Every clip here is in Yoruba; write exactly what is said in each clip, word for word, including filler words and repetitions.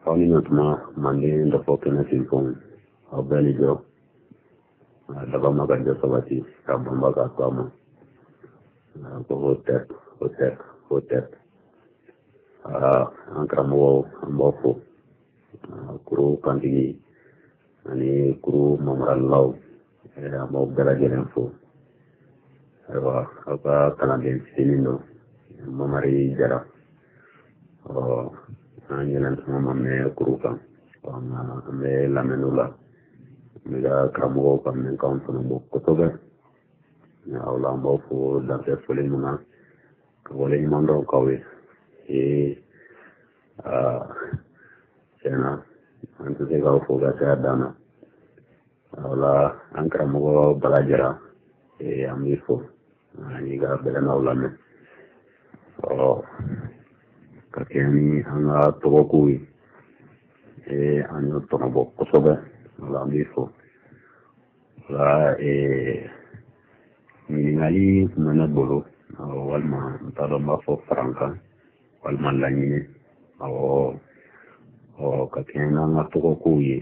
Fani natuma mande da fokina tilfon abali jo daga magaja sabati ka bamba ka sama ko hotel hotel hotel ah ankramo ambofo kuru kantigi ani kuru mamral law era mo gala jelen fo aywa aka kanadien sinindo mamari jara oh anyelan sama me kuru kan wana me lamenula mega kramo kan men kan sono bo kotoga ya wala mo fo darte fole muna ko wala mando kawe e ah sena antu se ga fo ga ta dana wala an kramo balajara e amifo ani ga belana wala me oh kakeni anga tokoi e anyo tonobo kosobe wala amifo wala e milingali mana bolo walma talo mafo franka walma lanyine awo o kakeni anga tokoi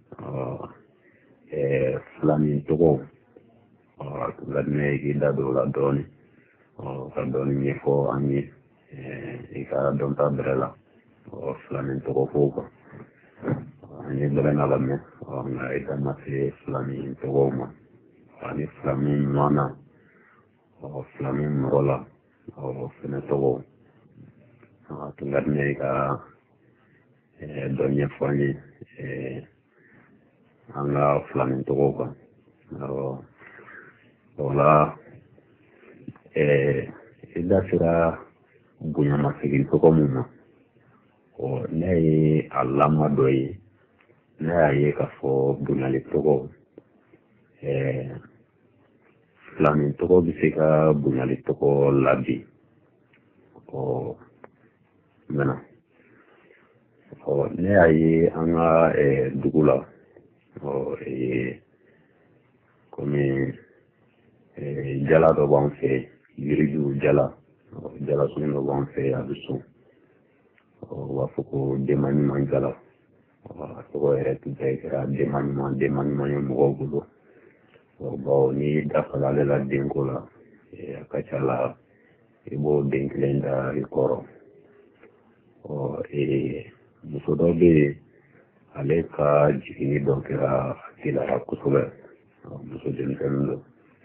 e flami toko ladne gida do la doni o ka doni nyefo anyi e ka don ta brela o flami toko foko ani brena la me o na ita masi flami toko ma ani flami mana o flami rola o fene toko o ladne ka e don nyefo anyi e anga flami toko ka o wala eh ida sira bunya masigin toko muma o nei alama doi na ye ka fo bunya le toko eh flami toko bisika bunya le toko labi o mena o ne ayi anga eh dugula o eh come jala do ban fe yiriju jala jala sun do ban fe abisu wa fuko demani man jala wa to ere tu tekra demani man demani man mo gudo o bo ni da fala la dingola e akachala e bo dinklenda ikoro o e musodo be aleka jini dokera kila kusube muso dinklendo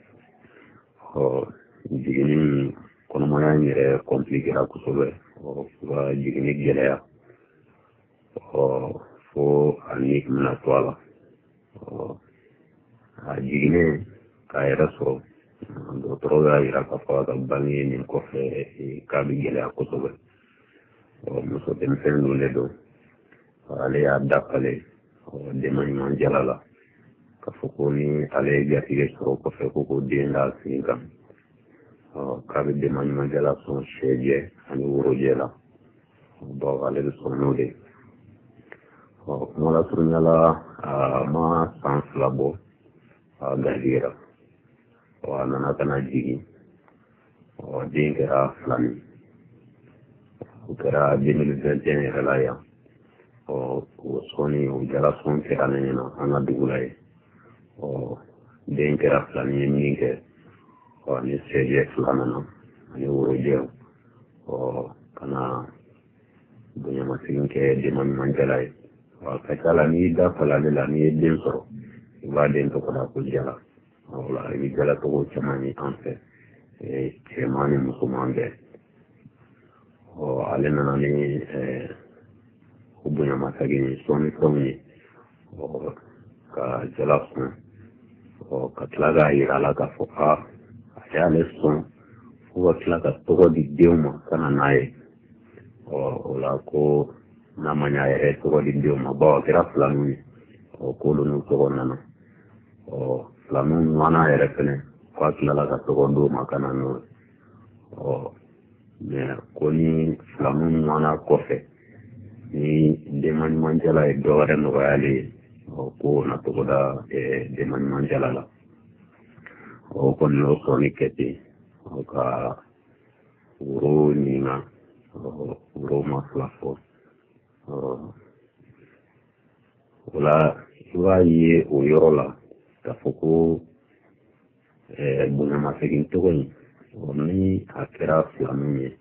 o jigini kono moya nyere compliquera kusobe o wa jigini gelea o fo anik mna twala o a jigini ka era so do troga ira ka fa ka bangi ni ko fe ka bi gelea kusobe o muso den fendu le do ale ya dakale o de mani manjalala ka foko ni ale gatire so ko fe ko denda singa o ka be de mani manjala son sheje ani wuro jela bo ale so node o mola turnyala ma sans labo a gadira o anana kana jigi o dingera flani o kera deux mille vingt et un relaya o soni o jala son kera nena anga dugulay o den kera flani minke o ni seje flanana ani wuro jeo o kana dunya masigin ke de man manjalay o kacala ni da fala la ni den soro ba den to koda ko jala o la ni jala to chamani anfe e chemani musumande o alena ni e ubunya masagin soni soni o ka jala fun o ka tlaga irala ka foka ya leson fuwa tlaga togo di deuma kana nae o la ko namanya ere togo di deuma ba kira flanu o ko lu no togo nana o flanu mana ere pene kwa tlaga ka togo do makana no o me ko ni flanu mana kofe ni demani manjala e dore no wali o ko na togo da e demani manjala la o kon lo soni keti o ka uro ni na o uro ma flafo o i b'a ye o yɔrɔ la k'a fɔ ko bonyamasegin tɔgɔ in ni a kɛra filanin ye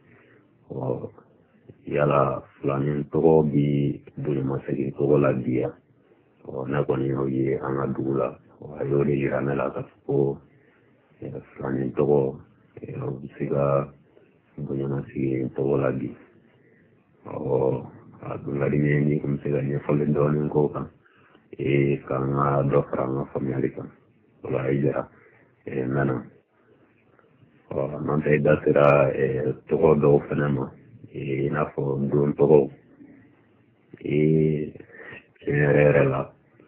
yala filanin tɔgɔ bi bonyamasegin tɔgɔ la bi ya ne kɔni y'o ye an ka dugu la a y'o de yira ne la k'a fɔ ko filanin tɔgɔ o bɛ se ka bonyamasegin tɔgɔ la bi a dun ka di n ye ni kun bɛ se ka ɲɛfɔli dɔɔnin k'o kan k'an ka dɔ fara an ka faamuyali kan o la i jara n mɛna n'an tɛ da sera tɔgɔ dɔw fana ma i n'a fɔ don tɔgɔw tiɲɛ yɛrɛ yɛrɛ la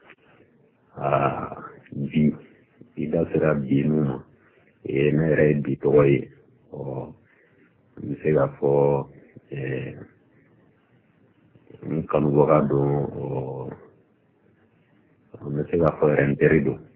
bi i da sera bi nun ma ne yɛrɛ ye bi tɔgɔ ye n bɛ se k'a fɔ n kanubaga don n bɛ se k'a fɔ yɛrɛ n teri don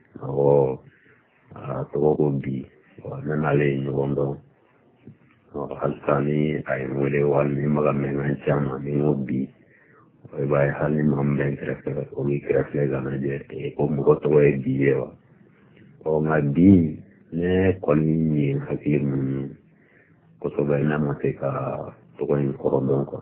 a tɔgɔ ko bi ne n'ale ye ɲɔgɔn dɔn halisa ni a ye n wele walima ni maga mɛnkan caman ni n ko bi i b'a ye hali ni maa min bɛ n kɛrɛfɛ o b'i kɛrɛfɛ ka lajɛ ko mɔgɔ tɔgɔ ye bi ye wa nka bi ne kɔni ye hakili mun kosɛbɛ ne ma se ka tɔgɔ in kɔrɔ dɔn kuwa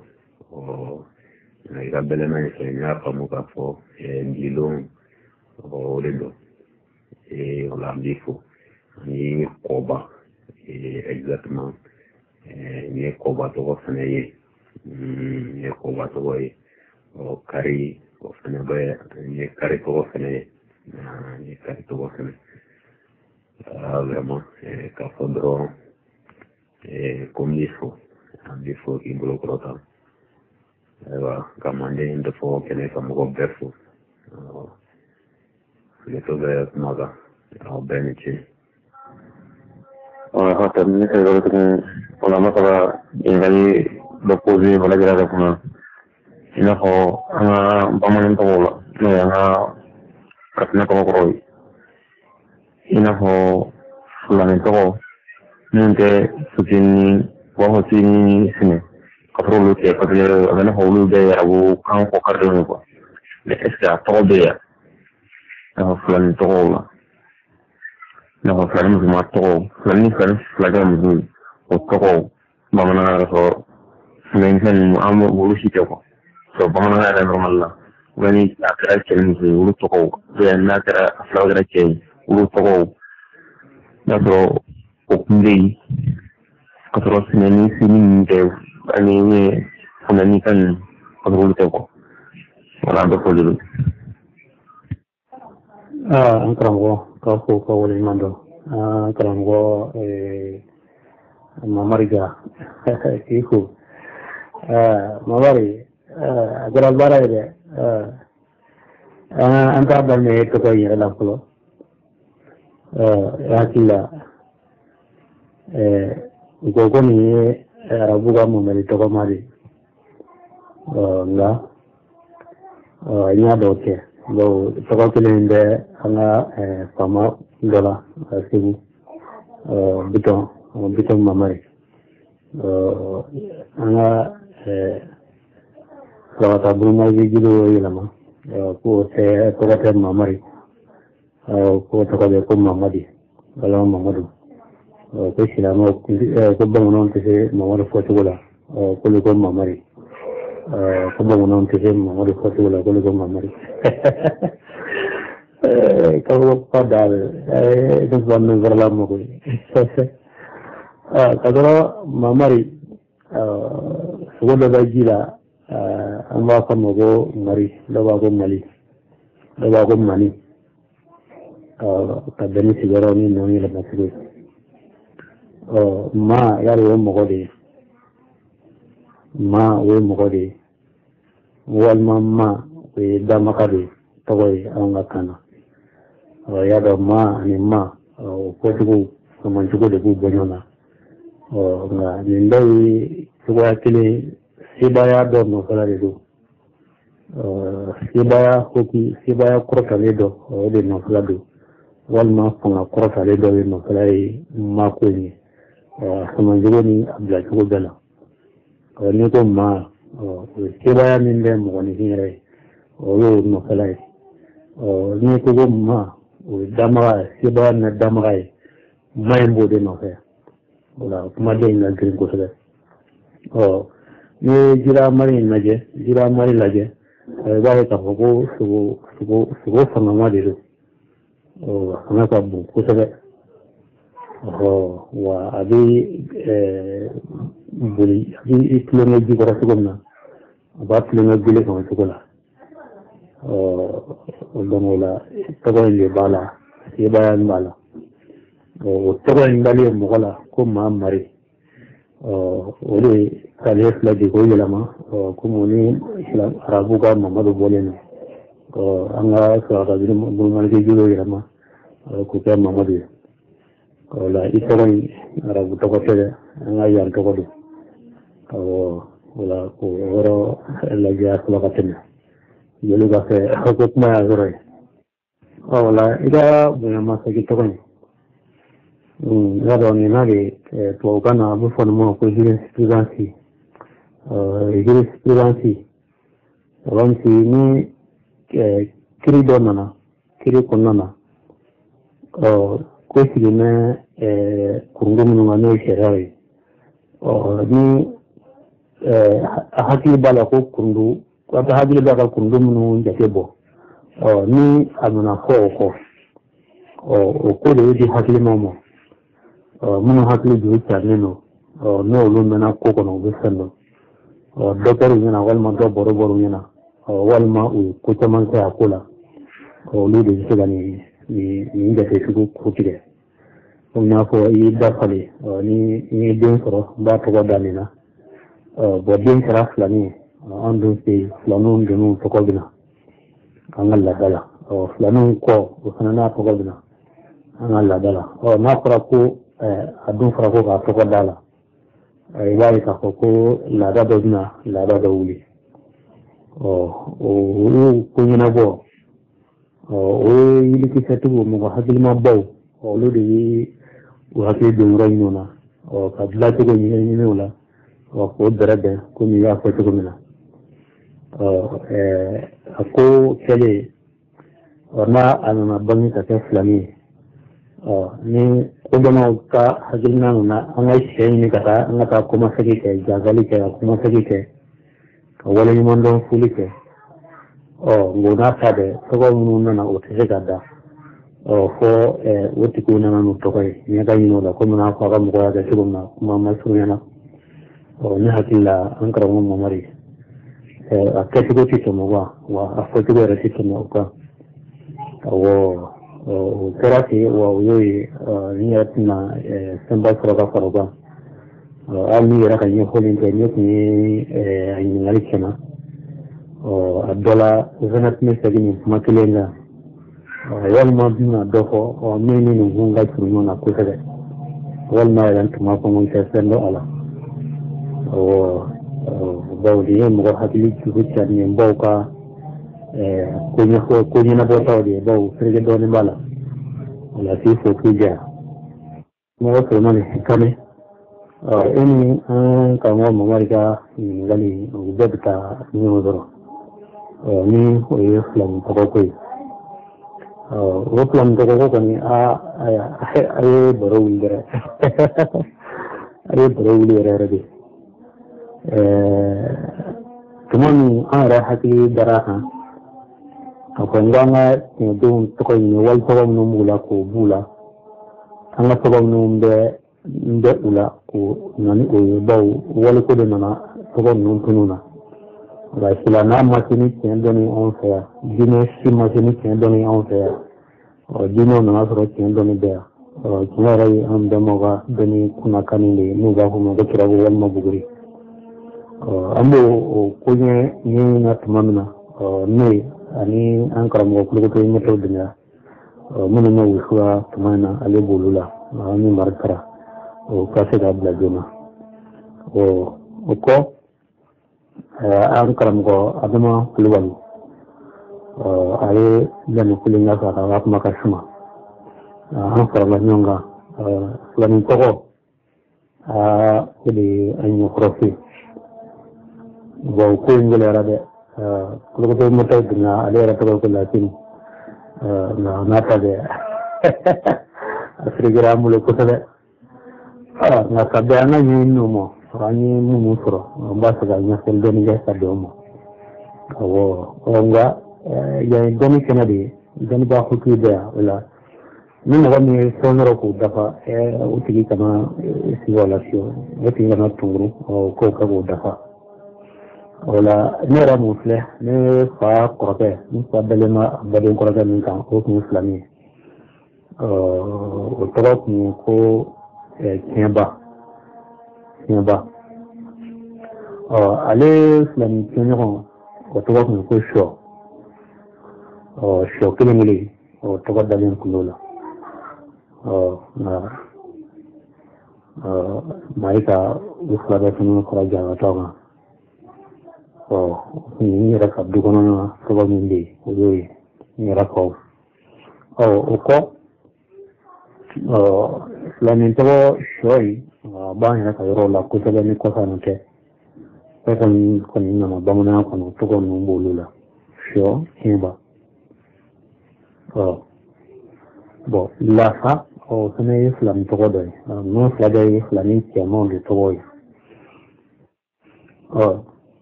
i ka bɛlɛna in fɛ n y'a faamu k'a fɔ bilon o de don o la n b'i fo ani kɔba exactement n ye kɔba tɔgɔ fana ye n ye kɔba tɔgɔ ye kari o fana bɛ n ye kari tɔgɔ fana ye n ye kari tɔgɔ fana vraiment k'a fɔ dɔrɔn ko n b'i fo an b'i fo k'i bolo kɔrɔta ayiwa ka manden dɔ fɔ kɛnɛ ka mɔgɔ bɛɛ fo filɛtɔ bɛ kuma kan aw bɛɛ ni ce hata ni se lo que ona masala ingali do pozi wala jara kuna ina ko ana bamanan to wala no yana katna ko ko ina ko fulani to ninte sutini wa hotini sine ko rolo ke ko le ana ko lu be abu kan ko kardo ko le esta to be ya na fulani to wala na ko fulani mu ma to fulani fulani fulani mu o to bamanan ko fulani kan mu amu wulu shi ko so bamanan ga normal la wani akara ken mu wulu to ko be na kara fulani ke wulu to ko na do o kunde ko to sinani sinin de ani ne fulani kan ko wulu to ko wala do ko lu ah an karamɔgɔ ka fo ka waleɲuman dɔn an karamɔgɔ mamari jara k'i fo mamari a kɛra baara ye dɛ an t'a daminɛ tɔgɔ in yɛrɛ la fɔlɔ hakili la u ko ko nin ye arabu ka mamari tɔgɔma de nka n y'a dɔw kɛ tɔgɔ kelen bɛ an ka faama dɔ la segu bitɔn bitɔn mamari an ka sarata burumaji jiri y'o yɛlɛma k'o tɛ tɔgɔ tɛ mamari k'o tɔgɔ bɛ ko mamadi wala mamadu ko silamɛw ko bamananw tɛ se mamadu fɔcogo la k'olu ko mamari ko bamananw tɛ se mamadu fɔcogo la k'olu ko mamari kalau pada itu bukan berlama ko kalau mamari sudah bajila amba kama ko mari dawa ko mali dawa ko mani ka bani sigaro ni no ni la masiri ma yaro mo ko de ma we mo ko de wal mamma we damaka de toy anga kana ya da ma ni ma ko tugu man tugu de bu bonyona nga ni ndai tugu akile sibaya do no kala de do sibaya hoki sibaya korota le do o de no kala do wal ma fanga korota le do no kala ma ko ni sama jugo ni abla tugu bela ni ko ma sibaya min be mo ni hire o yo no kala ni ko go ma o dama si ba na dama ai mai bo de no fe wala kuma de na green ko se o ni jira mari na je jira mari la je ba ta ko ko su su su fa na ma de o na ka bu ko se o wa abi buli abi itlone ji ko rasugumna ba tlone gile ko sugula dongola tagoyle bala yebayan bala o tagoyle bali mogola ko ma mari o ole kale fla di ko yelama ko moni islam arabu ga mamadu bolene ko anga so ga bi mo mal ge julo yelama ko ke mamadu ko la itogon arabu to ko tede anga yan to ko do o wala ko woro la ja ko ka tene yelu ga fe ko kuma ya zure wala ida bunya masa gitu kan um ya do ni na de to kana bu fon mo ko jire privacy eh jire privacy ron si ni kiri do nana kiri konnana o ko si ne eh kurungu mun no sherai o ni eh hakili bala ko kurungu ko ta hakili bala kurungu mun jate bo o ni amuna ko ko o ko de di hakili momo o mun hakili du tarne no o no lu mena ko ko no besando o doktor ni na wal ma do boro boro ni na o wal ma u ko taman sa akula o lu de se gani ni ni da se su ko tire o na ko yi da fali o ni ni den soro ba to ga dalina o bo den sara flani andu se flanu ngenu to ko bina angalla dala o flanu ko o sanana to ko bina angalla dala o na fara ko adun fara ko ka to ko dala ai wai ka ko ko la da do na la da do wuli o o ko ni na bo o o yili ki setu mo hakil ma baw o lu de o hakil do ro ni na o ka dla to ko ni ni wala o ko dara de ko ni ya ko to ko na o eh ako kele ona ana bangi ka ta flami o ni ko dama ka hajilna na angai shey ni kata ngata ko ma sagi ke jagali ke ko ma sagi ke wala ni mondo fuli ke o ngona sabe to ko mun na o te gada o fo e woti ko na no to ko ni ga ni no da ko na ko ga mo ga ga ko na ma ma su na o ni hakilla an kara mo mari a kati ko ti to mo wa wa a fo ti ko ra ti to mo ka o o terati wa yoyi ni atna samba froga froga alni era kan yo holin te ni ni ni ngari kena o adola zanat me sagini makilenga wal ma bina dofo o meni ni hunga turu na ko tede wal ma ran tuma ko mon te sendo ala o bawdi mo hakili ci ko tani mbawka eh kunya ko kunya na bota de baw frege do ni bala wala fi fo tuja mo ko mane kame ah eni an ka mo mo marika ni ngali o debta ni mo doro ni o ye flam to ko ko o flam to ko ko ni a ay boro windere ay boro windere rede eh tumani ara hakili daraha ko nganga do to ko ni wal to no mula ko bula anga to no mbe mbe ula ko nani o baw wal ko de nana to ko no tununa la sila na matini ken doni on fa dino si matini ken doni on fa o dino na so ken doni be o kinara yi am de moga doni kuna kaninde no ga ko mo ko tira wal ma buguri o ambo ko ni ni na tumamna o ne ani an karamɔgɔ kulukutɔ yi mɛtɔ dunya minnu ma wusuwa tuma na ale b'olu la ani mari kara o ka se ka bila joona o o kɔ an karamɔgɔ adama kulubali a ye yanni kulenka fɛ a ka kuma ka suma an farala ɲɔgɔn kan filanin tɔgɔ a o de ye an ɲɛkɔrɔfin bon ko in gɛlɛyara dɛ kulukutɔ mɛtɔ dunya ale yɛrɛ tɔgɔ ko latini na nata de afrigira mulo kotale ah na kabe anga ni numo ani mumu fro mbasa ga nya sel doni ga sabbe mo awo onga ya doni kenadi doni ba hutu de wala ni mo ni sonoro ko dafa e utigi kama simulation wati ngana tunguru ko ka go dafa wala nera musle ne fa korote ni fa dalema badin korote min kan ko muslimi euh o toro ko Kiamba Kiamba euh ale islam kenyo ko toro ko sho euh sho kelimili o toro dalin kulola euh na euh maika usla tunu ko jaga tawa oh ni raka dukono na toro mindi oyoy ni raka oh uko oh islamin toro shoy ba ni raka yoro la kutele ni kosa nte kon kon na bamuna kono toro no bolula sho himba oh bo la fa o sene islam toro doy no fla doy islamin ti amon toro oh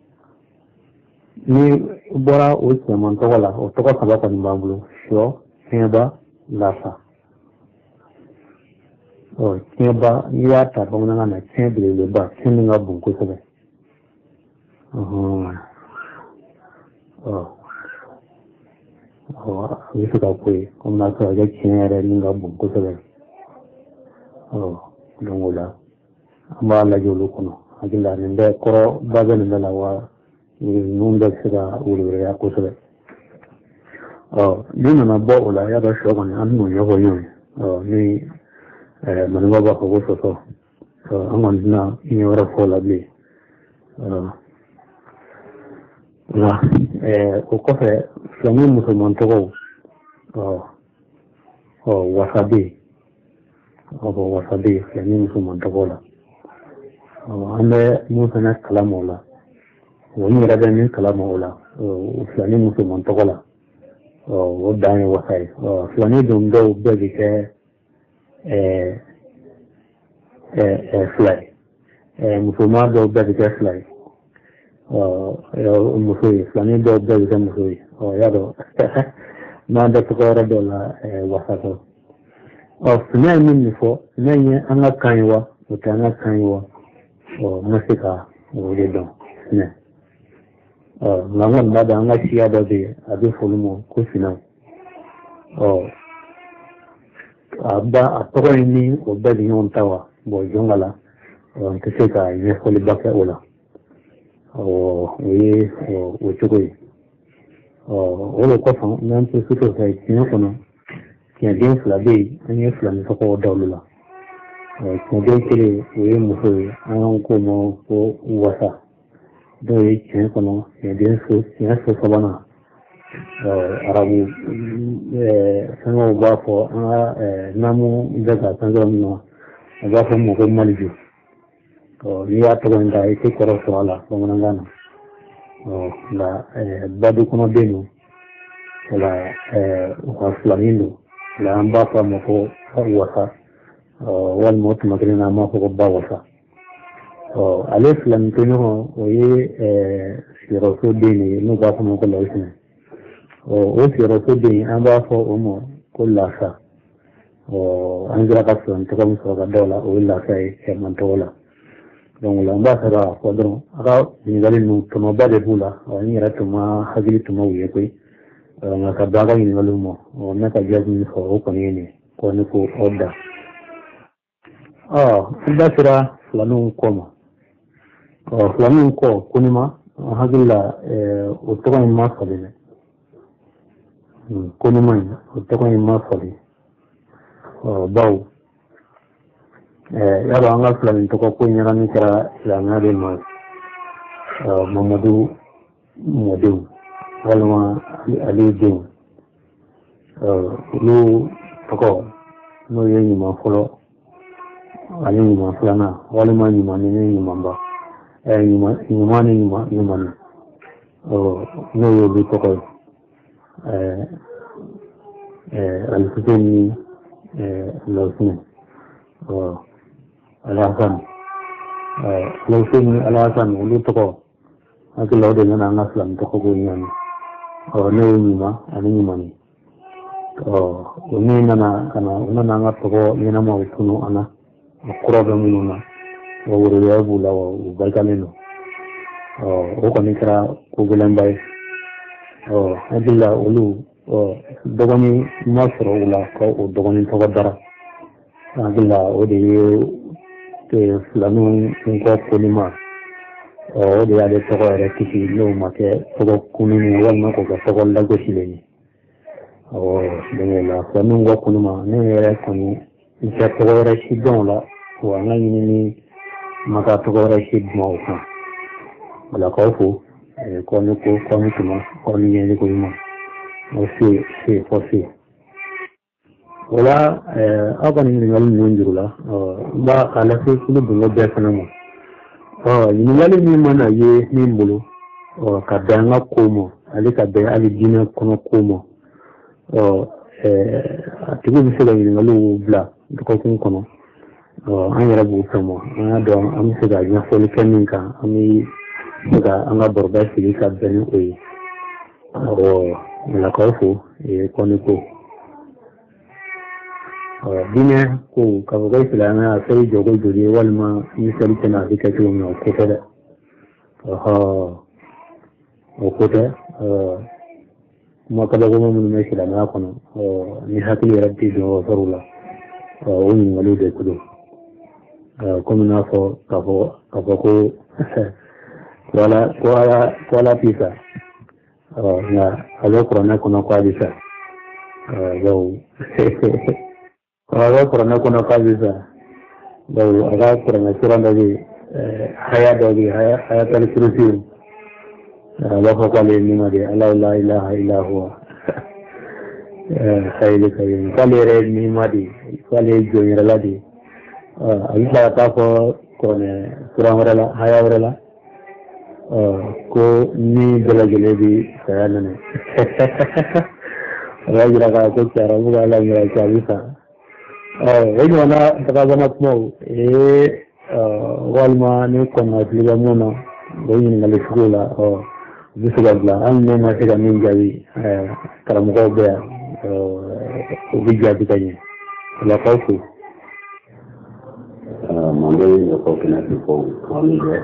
ni bora o tiamon toro la o toro saba ko mbambulo sho himba la fa oh himba ya ta bamuna na chembe le ba cheminga bunko sebe oh oh oh wisu ka kwe komna ka ya chenere ninga bunko sebe oh dongola amba la jolu kono agila nde koro baga nde la wa nunda sira uri ya ko sebe oh dina na bo ola ya da shoga ni anu yo go yo oh ni eh manwa ba ko so so so amon na ni ora ko la bi oh la eh o ko fe flami musulman to go oh oh wasabi oh wasabi flami musulman to go la oh ande musana kalamola woni rabe min kalamola oh flami musulman to go la oh dani wasai oh flami dum do be ke eh eh fly eh musulman do be ke fly oh musui flami do be ke musui oh yado na da to ra do la wasato oh flami min fo nenye anga kanwa utanga kanwa oh musika o de don ne oh nangon na da anga siya do de abi fulumo ko fina oh aba atoro ni o be ni on tawa bo jongala on kese ka ye foli bakka ola oh e o chugoi oh o ko fa nan to suto sai tin ko no ki den fla be ani fla ni ko dawlula eh ko den kire we mu so an ko mo ko wasa do yi chen ko no ki den so ya so so bana arabu eh sango ba fo eh namu daga tanzo no ba fo mo ko maliju oh ni ya to nda ite ko ro so ala ko ngana oh la eh badu kono benu la eh ko flamindo la amba fa mo ko wasa oh wal mot magrina ma ko ba wasa oh alif lam tino o ye eh siro so deni no ba fa mo ko lawsine oh o siro so deni amba fa o mo ko la sa oh angira ka so to ko so ga dola o la sai e man tola donc la amba sa ko don ara ni galin no to no ba de bula o ni ra to ma hagili to mo ye ko na ka daga ni malumo o na ka jaji ko ko ni ni ko ni ko oda ah da sira lanu koma oh lanu ko kunima hagilla eh o to ko ma ko de kunima o to ko ma ko de oh baw eh ya ba nga lanu to ko ko ni ran kira la na de ma Mamadou Modou walma ali jeng uh lu toko no ye ni ma folo ali ni ma flana walma ni ma ni ni mamba eh ni ma ni ma ni ma ni ma oh no ye lu toko eh الحسين الحسين الحسن الحسين الحسن ولو تقو أكيد لو دينا ناسلام تقو كونيان نيو ما أني ماني وني نانا كنا ونانا ناتقو نينا ما وكنو أنا قرابة منونا ووريا بولا وبركانينو وكوني كرا كوغلان باي أكيد لا ولو dogoni masro wala ko dogoni to dara agila odi te flanu ko kulima o de ade to ko re kisi lo make to kununi wala ko ko to la go sileni o de la flanu ko kunuma ne re koni ita to re sidon la wa ngani ni maka to re sidmo ko wala ko fu ko ni ko ko ni tuma ko ni ni ko ma aussi c'est possible voilà euh avant ni ngal monjuru la ba ala fi ku du lo be fana mo oh ni ngal ni mana ye ni mbulu oh ka danga komo ali ka be ali dina kono komo oh eh atigu bi sele ni ngal bla ko kun kono oh an yara bu kamo an do am se ga ya fo kenin ka ami ga an ga borba fi ka ben oyi oh la kofu e koniko dine ko ka go islama sai jogo jori walma misali kana dika to no ko tada ha o ko ta ma ka go mun me islama kono ni hakili rabbi do farula o ni walu de kudo ko na fo ka fo ka ko wala wala wala pisa na alo corona kuna kabisa go alo corona kuna kabisa go aga corona turanda di haya dogi haya haya talikurusi alo ko kale ni ma di ala la ilaha illa huwa khayli kayin kale re ni ma di kale joyira la di ayla ta ko kone turanga la haya wala ko ni bela jelebi saya nane lagi raga ko cara buka lagi raga bisa oh ini mana taka banget mau eh walma ni kona liga mona ini ngali sekolah oh bisa gabla an ne masih kami jadi kalau mau bea ubiga ditanya kalau kau tu mandai kau kena dipong kami je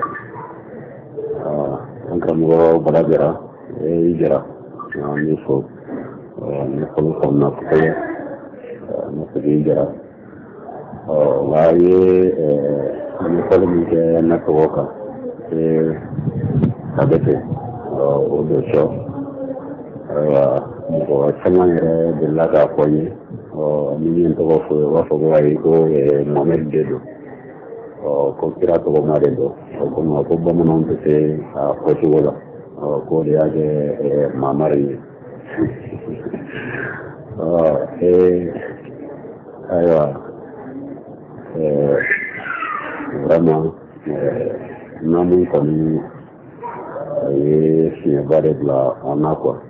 ankamugo barabera e jara ni fo ni fo ko na ko ya na ko jara o waye ni ko mi ke na ko ka e sabete o do so wa ko samane de la ga ko ni o ni en to fo wa fo waye ko e mohammed dedo o ko kira to ma dedo ko ma ko ba mo non te a ko to wala ko de age mamari ah eh aywa eh vraiment namun comme et si on va de là on a quoi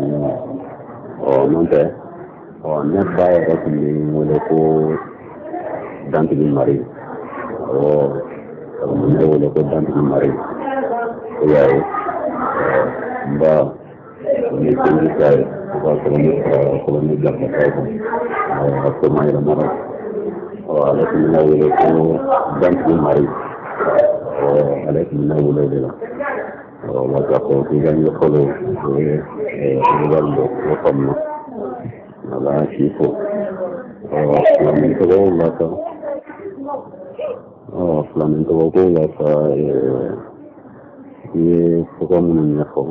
on non te on n'est pas avec le ko dans le mari oh on est le ko dans le mari ya ba ni ko ni sai ba ko ni ko ni da ka ko mai da mara o ala ko ni le ko dans le mari o ala ko ni le la o ma ka ko ki ga ni ko le e ni ga lo ko famno ala ci ko o ni ko la ka o flamento ko la ka e como não é fo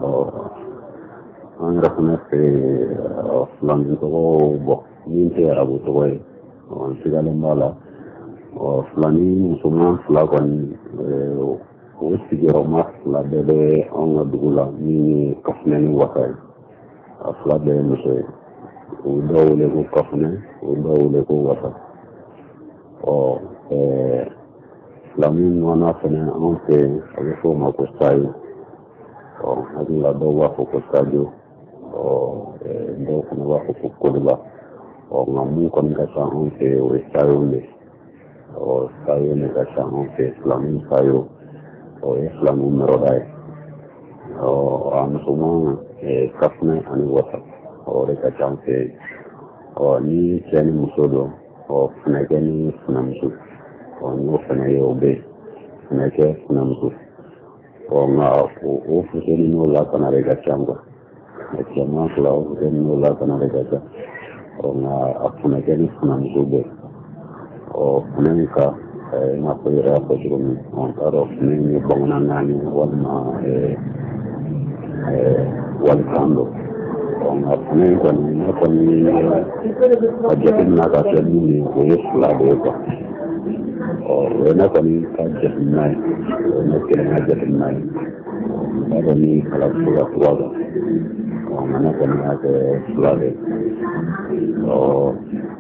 anga conhece flamento ko bo ni era buto ko on sigale mala o flani musulman flagon o sigero mas la bebe on dugula ni kafnen wakay afla be monsieur o dawle ko kafne o dawle ko wasa o eh Flamin wana fana anse avec forma ko sai o hadi la do wa ko stadio o ndo ko wa ko ko la o ngamu kon ka sa on te o sayo le o sayo ne ka sa on te islam sayo o islam numero dai o an sumo e kafne ani wata o re ka sa te o ni chani musodo o funa gani funa musu o no funa yo be funa ke funa musu o nga o fuseni no la kana re ka chango e chama kla o fuseni no la kana re ka cha o nga afuna gani funa musu be o funa ka e na ko ira ko jumi on taro funa ni bongna nani wala e e wal kando o nga funa ko ni na ko ni a jatin na ka tani ni ko yesla be ko o na ko ni ka jatin na o na ke na jatin na o ni kala ko ko o na ko ni ka sla be o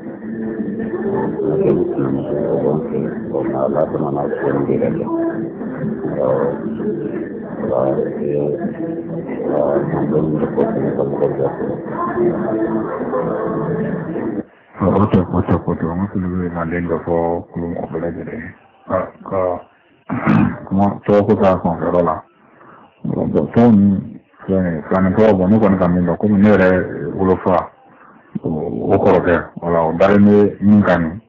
na ke ni o na la ko na ko ni be o la e la no ni ko ni ko ko Oto oto oto ngusulu malengo fo kulum obelejere ka kuma to ko ta ko rola do ton fene fane to bo no ko na mi ko mi nere ulo fa o ko ke wala o dare ni ngani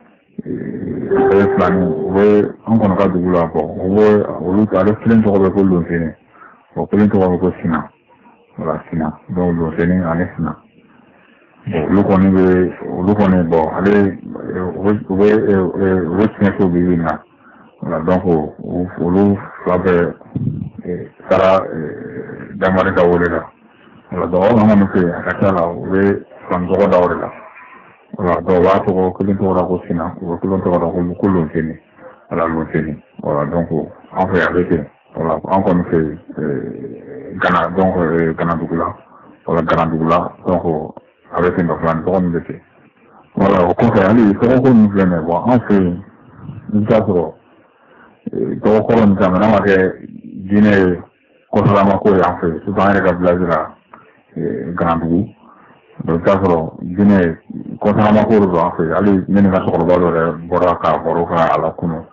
e fane we on ko ka du la bo we o lu ta le flen to ko ko lu fene o flen to ko ko sina wala sina do lu fene anesna olùkọ́ni bẹ olùkọ́ni bọ̀ alẹ́ òwe òwe tiẹ̀ tó bíbí nà ọ̀là dọ́nkò olú fúlàbẹ̀ sara dàmàdì ka wọlé la ọ̀là dọ̀ ọ̀ hàn mí fẹ́ àkàtà la òwe fúlàntọ́kọ̀ dà wọlé la ọ̀là dọ̀ wà tọkọ kelen tọkọ la ko sinna òwe kelen tọkọ la ko lóńtẹ́ni ọ̀là lóńtẹ́ni ọ̀là dọ́nkò an fẹ́ àbẹ́ tẹ̀ ọ̀là an kọ́ni fẹ́ gana dọ́nkò gana dugu la ọ̀là gana dugu la dọ́nkò a bɛ sen ka filan tɔgɔ min bɛ kɛ wala o kɔfɛ hali tɔgɔko min filɛ nin ye bon an fɛ yen i bɛ taa sɔrɔ tɔgɔ kɔrɔ nin caman n'a ma kɛ diinɛ ye kɔsɔlamako ye an fɛ yen surtout an yɛrɛ ka village la Ganadugu i bɛ taa sɔrɔ diinɛ kɔsɔlamako de don an fɛ yen hali ne ni n ka cɛkɔrɔba dɔ yɛrɛ bɔra ka baro kɛ a la kunun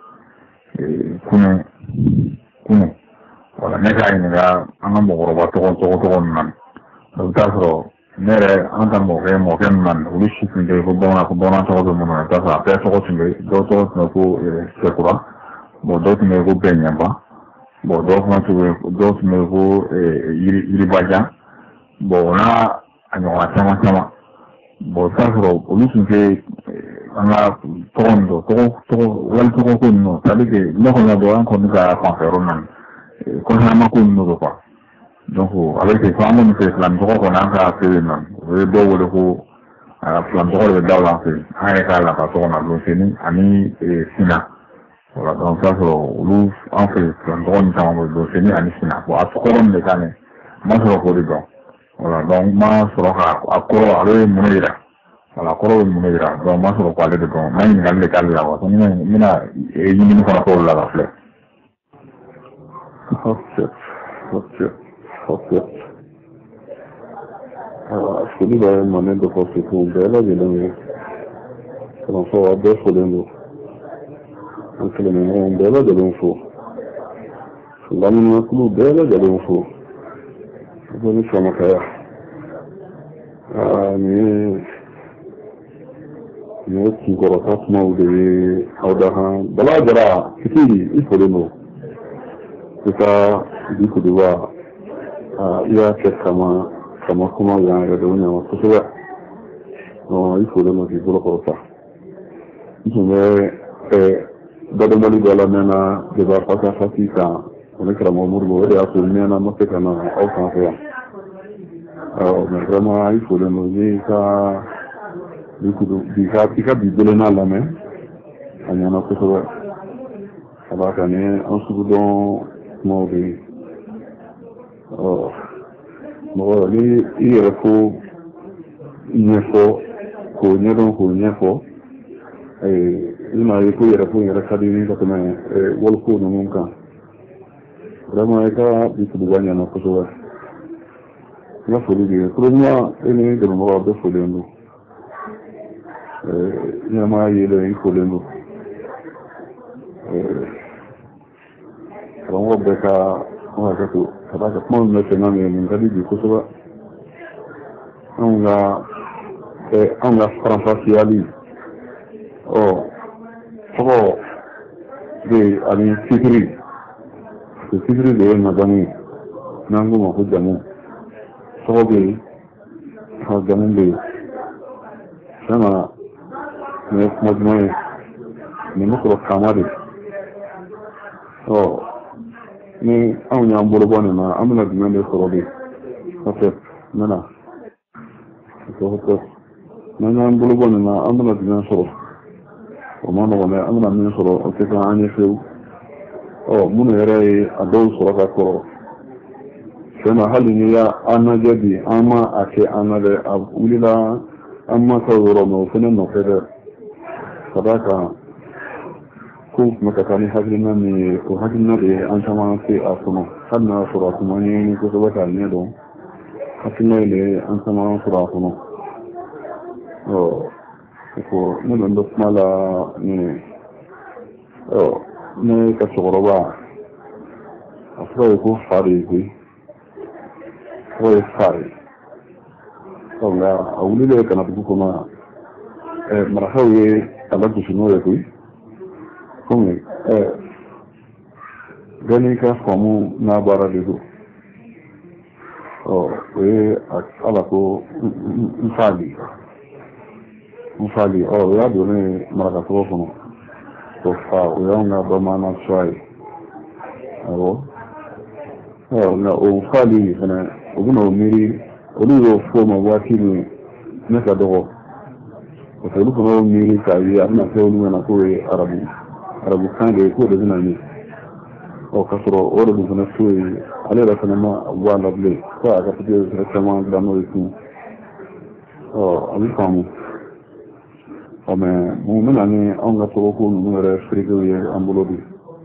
kunun kunun wala ne k'a ɲininka an ka mɔgɔkɔrɔba tɔgɔ tɔgɔ tɔgɔ ninnu na i bɛ taa sɔrɔ ne yɛrɛ an ka mɔkɛ mɔkɛ ninnu na olu si tun tɛ ko bamanan ko bamanan tɔgɔ bɛ minnu na i bɛ taa sɔrɔ a bɛɛ tɔgɔ tun bɛ dɔw tɔgɔ tun bɛ ko Sekura bon dɔw tun bɛ ko Bɛɲɛba bon dɔw fana tun bɛ dɔw tun bɛ ko Yiribajan bon o n'a a ɲɔgɔnna caman caman bon i bɛ taa sɔrɔ olu tun tɛ an ka tɔgɔ ninnu dɔn tɔgɔ tɔgɔ wali tɔgɔ ko ninnu c'est à dire que ne kɔni ka dɔn an kɔni ka fanfɛ yɔrɔ ninnu kɔnɔnama ko ninnu don quoi donc avec les femmes on fait filan tɔgɔ kɔni an ka fɛ yen nɔ o ye dɔw wele ko a filan tɔgɔ de bɛ daw la an fɛ yen an yɛrɛ k'a la ka tɔgɔ na Lonseni ani Sina voilà donc i bɛ taa sɔrɔ olu an fɛ filan tɔgɔ ni caman bɛ Lonseni ani Sina bon a tɔgɔ min de ka ɲi ma sɔrɔ k'o de dɔn voilà donc ma sɔrɔ ka a kɔrɔ ale ye mun de yira voilà kɔrɔ bɛ mun de yira donc ma sɔrɔ k'ale de dɔn ma ɲininkali de k'ale la wa n bɛna ɲinini fana k'olu la ka filɛ. ok ok ok foli bɛ mane dɔ fɔ sufu bɛɛ lajɛlen ye kalanso a bɛɛ folen don an kelenɲɔgɔn bɛɛ lajɛlen fo laminakulu bɛɛ lajɛlen fo bɛ ni samakaya ni ni ye kunkɔrɔta kumaw de ye aw da kan Bala Jara fitiri i folen don i ka bi kuduba i y'a kɛ kama kama kuma yan yɛrɛ de o ɲama kosɛbɛ i folen don k'i bolo kɔrɔta n tun bɛ dadamali dɔ lamɛnna débat face à face kan o ni karamɔgɔ Modibo o de y'a to n mɛnna ma se ka na aw fan fɛ yan mais vraiment i folen don n'i ka bi kudu i ka i ka bi belenna lamɛn a ɲɛna kosɛbɛ a b'a kan ni an sugu dɔn kumaw de ye mɔgɔ ni i yɛrɛ ko ɲɛfɔ k'o ɲɛdɔn k'o ɲɛfɔ i n'a ye ko yɛrɛ ko yɛrɛ ka di ni ka tɛmɛ wɔliko ninnu kan vraiment i ka bi kuduba ɲɛna kosɛbɛ nga foli de kuruma ene de mo ba foli ndo eh nyama yele foli ndo eh rongo beka wa ka to kada ka mo na tena me ngadi di ko so anga eh anga franfasi ali oh so de ali sikri sikri de madani nangu mo ko jamu so be ha jamu be sama ne mo mo ne mo ko kamari oh ni an ya mbolo bone na amna di mende ko robi ok nana ko ko nana mbolo bone na amna di mende so o mano wala amna mende so o te ka anye fe o munu yare ado so ka ko sema hali ni ya ana jadi ama ake ana de ulila amma ka woro no fene no fede sadaka ko makatani hajrina ni ko hajrina de an sama ke asuno hanna sura kuma ni ko so bata ne do hakina ne an sama sura kuma oh ko mun ndo mala ni oh ne ka sura ba afro ko fari ko ko fari ko la awulile kana ko kuma eh marahawi abadu shino ko Kumi, eh, gani ka famu na bara da zo. Oh, we ala ko mfali. Mfali, oh, ya dole maraka ko kono. To fa, we nga ba mana swai. Aro. Oh, na o mfali kana oguno miri, olugo foma wati ni neka dogo. Ko tolu kono miri ka ya na fe olu na ko arabu. arabu kan da ko da zina ne o kasoro o da zina so ale da kana ma wala ble ko aka fito da kama da no su o abi famu o me mo mena ne on ga to ko no re frigo ye ambulo bi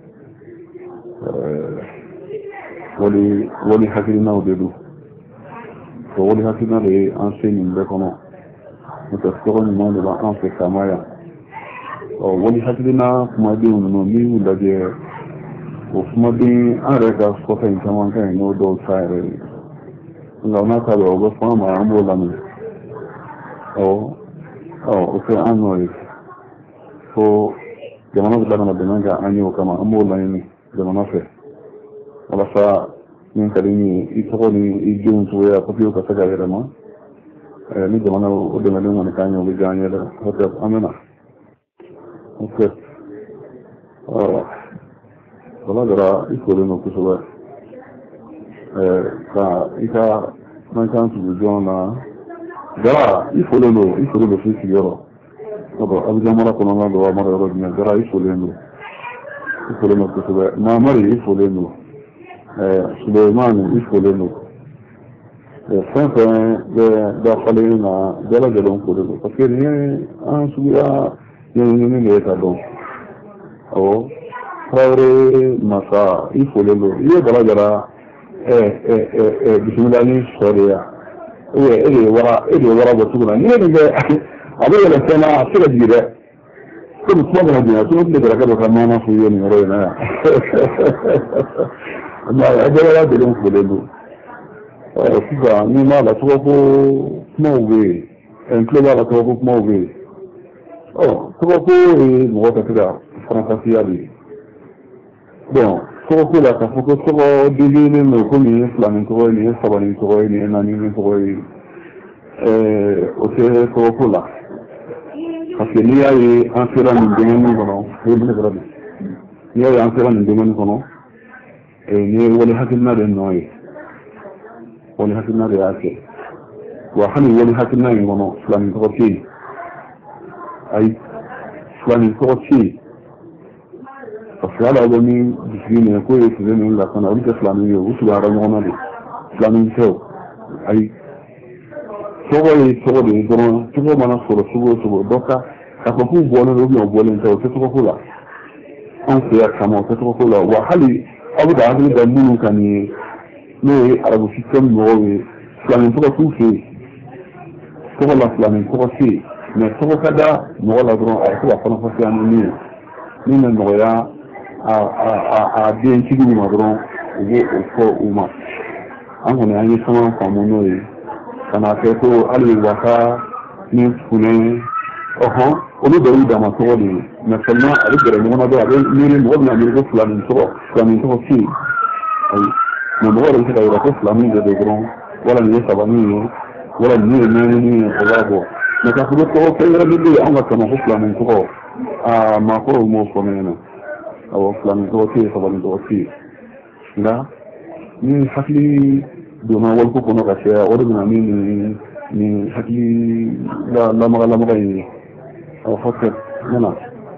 eh wali wali hakina o dedu to wali hakina le enseigne be kono mo to ko ni mo da en fait kamaya o wani hakilina kuma din no mi da je ko kuma din an rega ko kan kaman kan no do sai nga na ka do go fama ambo la mi o o o se anno ko jamana da na da nga anyo kama ambo la ni jamana fe wala sa min kalini i ko ni i jun to ya ko piu ka sa ga ma eh ni jamana o de ngani ngani kanyo bi ganya da hotel amena ok allora allora il colore non posso eh ka ika man kan su jona gara il colore no il colore fi sigaro dopo abbiamo la con una dove amare ro di gara il colore no il colore non posso ma mari il colore no eh Suleiman il colore no eh sempre da fare una della dello colore perché ne ha subito ni ne ta don o fare masa i folelo ye bala jara eh eh eh bismillah ni soria e e wara e wara ba tuguna ni ne ga abu da sana sira dire ko mu kuma da so ne da ka ka mana fu yo ni ro na amma a ga wala da don folelo eh kuga ni ma la to ko mo we en club la to ko mo we oh ko ko e mo ta tira francasia di bon ko ko la ka ko ko de ni no ko ni flamenco ni sabani ko ni na ni ko eh o se ko ko la parce ni ay ansera ni de ni ko no e bi ko ni ay ansera ni de ni ko no e ni wala hakilna de noy wala hakilna de ake wa hani wala hakilna ni ko no flamenco ko ki ay flani ko ci fasala bani disine ko e tene la kana ri flani yo usu ara ngona de flani so ay so wali so de dono to mana so so so doka ka ko fu bono ro bi o bolen to to ko kula an se ya kama to ko kula wa hali abu da hali da mun kan ni ne arabu system no we filanin tɔgɔ t'u fɛ yen tɔgɔ la filanin tɔgɔ tɛ yen mɛ tɔgɔ ka da mɔgɔ la dɔrɔn a bɛ se ka kɔnɔfasiya ni min ye min bɛ nɔgɔya a dentigiw ma dɔrɔn u b'o o fɔ u ma an kɔni an ye caman faamu n'o ye ka n'a kɛ ko hali wasa ni funɛ ɔhɔn olu bɛɛ y'u dama tɔgɔ de ye mɛ seulement a bɛ gɛrɛ ɲɔgɔn na dɔrɔn a bɛ miiri mɔgɔ bɛna miiri ko filanin tɔgɔ filanin tɔgɔ tɛ yen ayi mɛ mɔgɔ yɛrɛ bɛ se ka yira ko filanin de don dɔrɔn wala nin ye sabanin ye wala nin ye naani ye o b'a bɔ mɛ k'a fɔ ko tɔgɔ fɛn wɛrɛ bɛ yen anw ka kama ko filanin tɔgɔ aa maakɔrɔw m'o fɔ ne ɲɛna awɔ filanin tɔgɔ tɛ yen sabanin tɔgɔ tɛ yen nka ni hakili donna waliko kɔnɔ ka caya o de bɛna ni nin nin hakili lamaga lamaga in ye awɔ hɔtɛl nana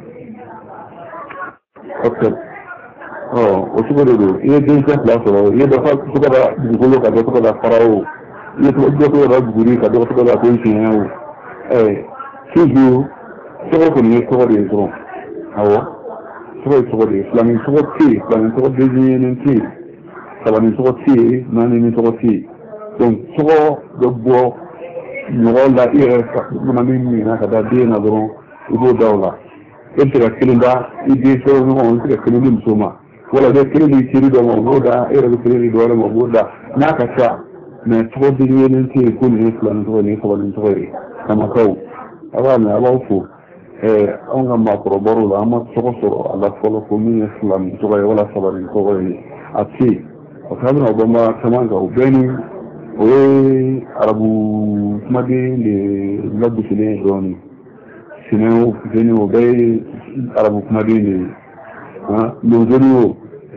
hɔtɛl ɔ o cogo de don i ye denkɛ fila sɔrɔ i ye dɔ tɔgɔ da dugukolo ka dɔ tɔgɔ da fara o i ye dɔ tɔgɔ da buguri ka dɔ tɔgɔ da ko tiɲɛ o ɛɛ toujours tɔgɔ kɔni ye tɔgɔ de ye dɔrɔn awɔ tɔgɔ ye tɔgɔ de ye filanin tɔgɔ tɛ yen filanin tɔgɔ désigné tɛ yen sabanin tɔgɔ tɛ yen naani tɔgɔ tɛ yen donc tɔgɔ bɛ bɔ mɔgɔ la i yɛrɛ mana min minɛ ka da den na dɔrɔn i b'o da o la e bɛ se ka kelen da i den sɔrɔ ɲɔgɔn i bɛ se ka kelen di muso ma wala bɛ kelen di teri dɔ ma o b'o da e yɛrɛ bɛ kelen di dɔ wɛrɛ ma o b'o da n'a ka ca mɛ tɔgɔ désigné tɛ yen ko nin ye filanin tɔgɔ nin ye sabanin tɔgɔ ye kamakaw a b'a mɛn a b'aw fo ɛɛ anw ka maakɔrɔbaw la an ma tɔgɔ sɔrɔ a la fɔlɔ ko min ye filanin tɔgɔ ye wala sabanin tɔgɔ ye a tɛ yen parce que an bɛna bɔ caman kan o bɛɛ ni o ye arabu kumaden de lagosilen ye dɔɔnin sinɛw fitini o bɛɛ ye arabu kumaden de ye lozoni o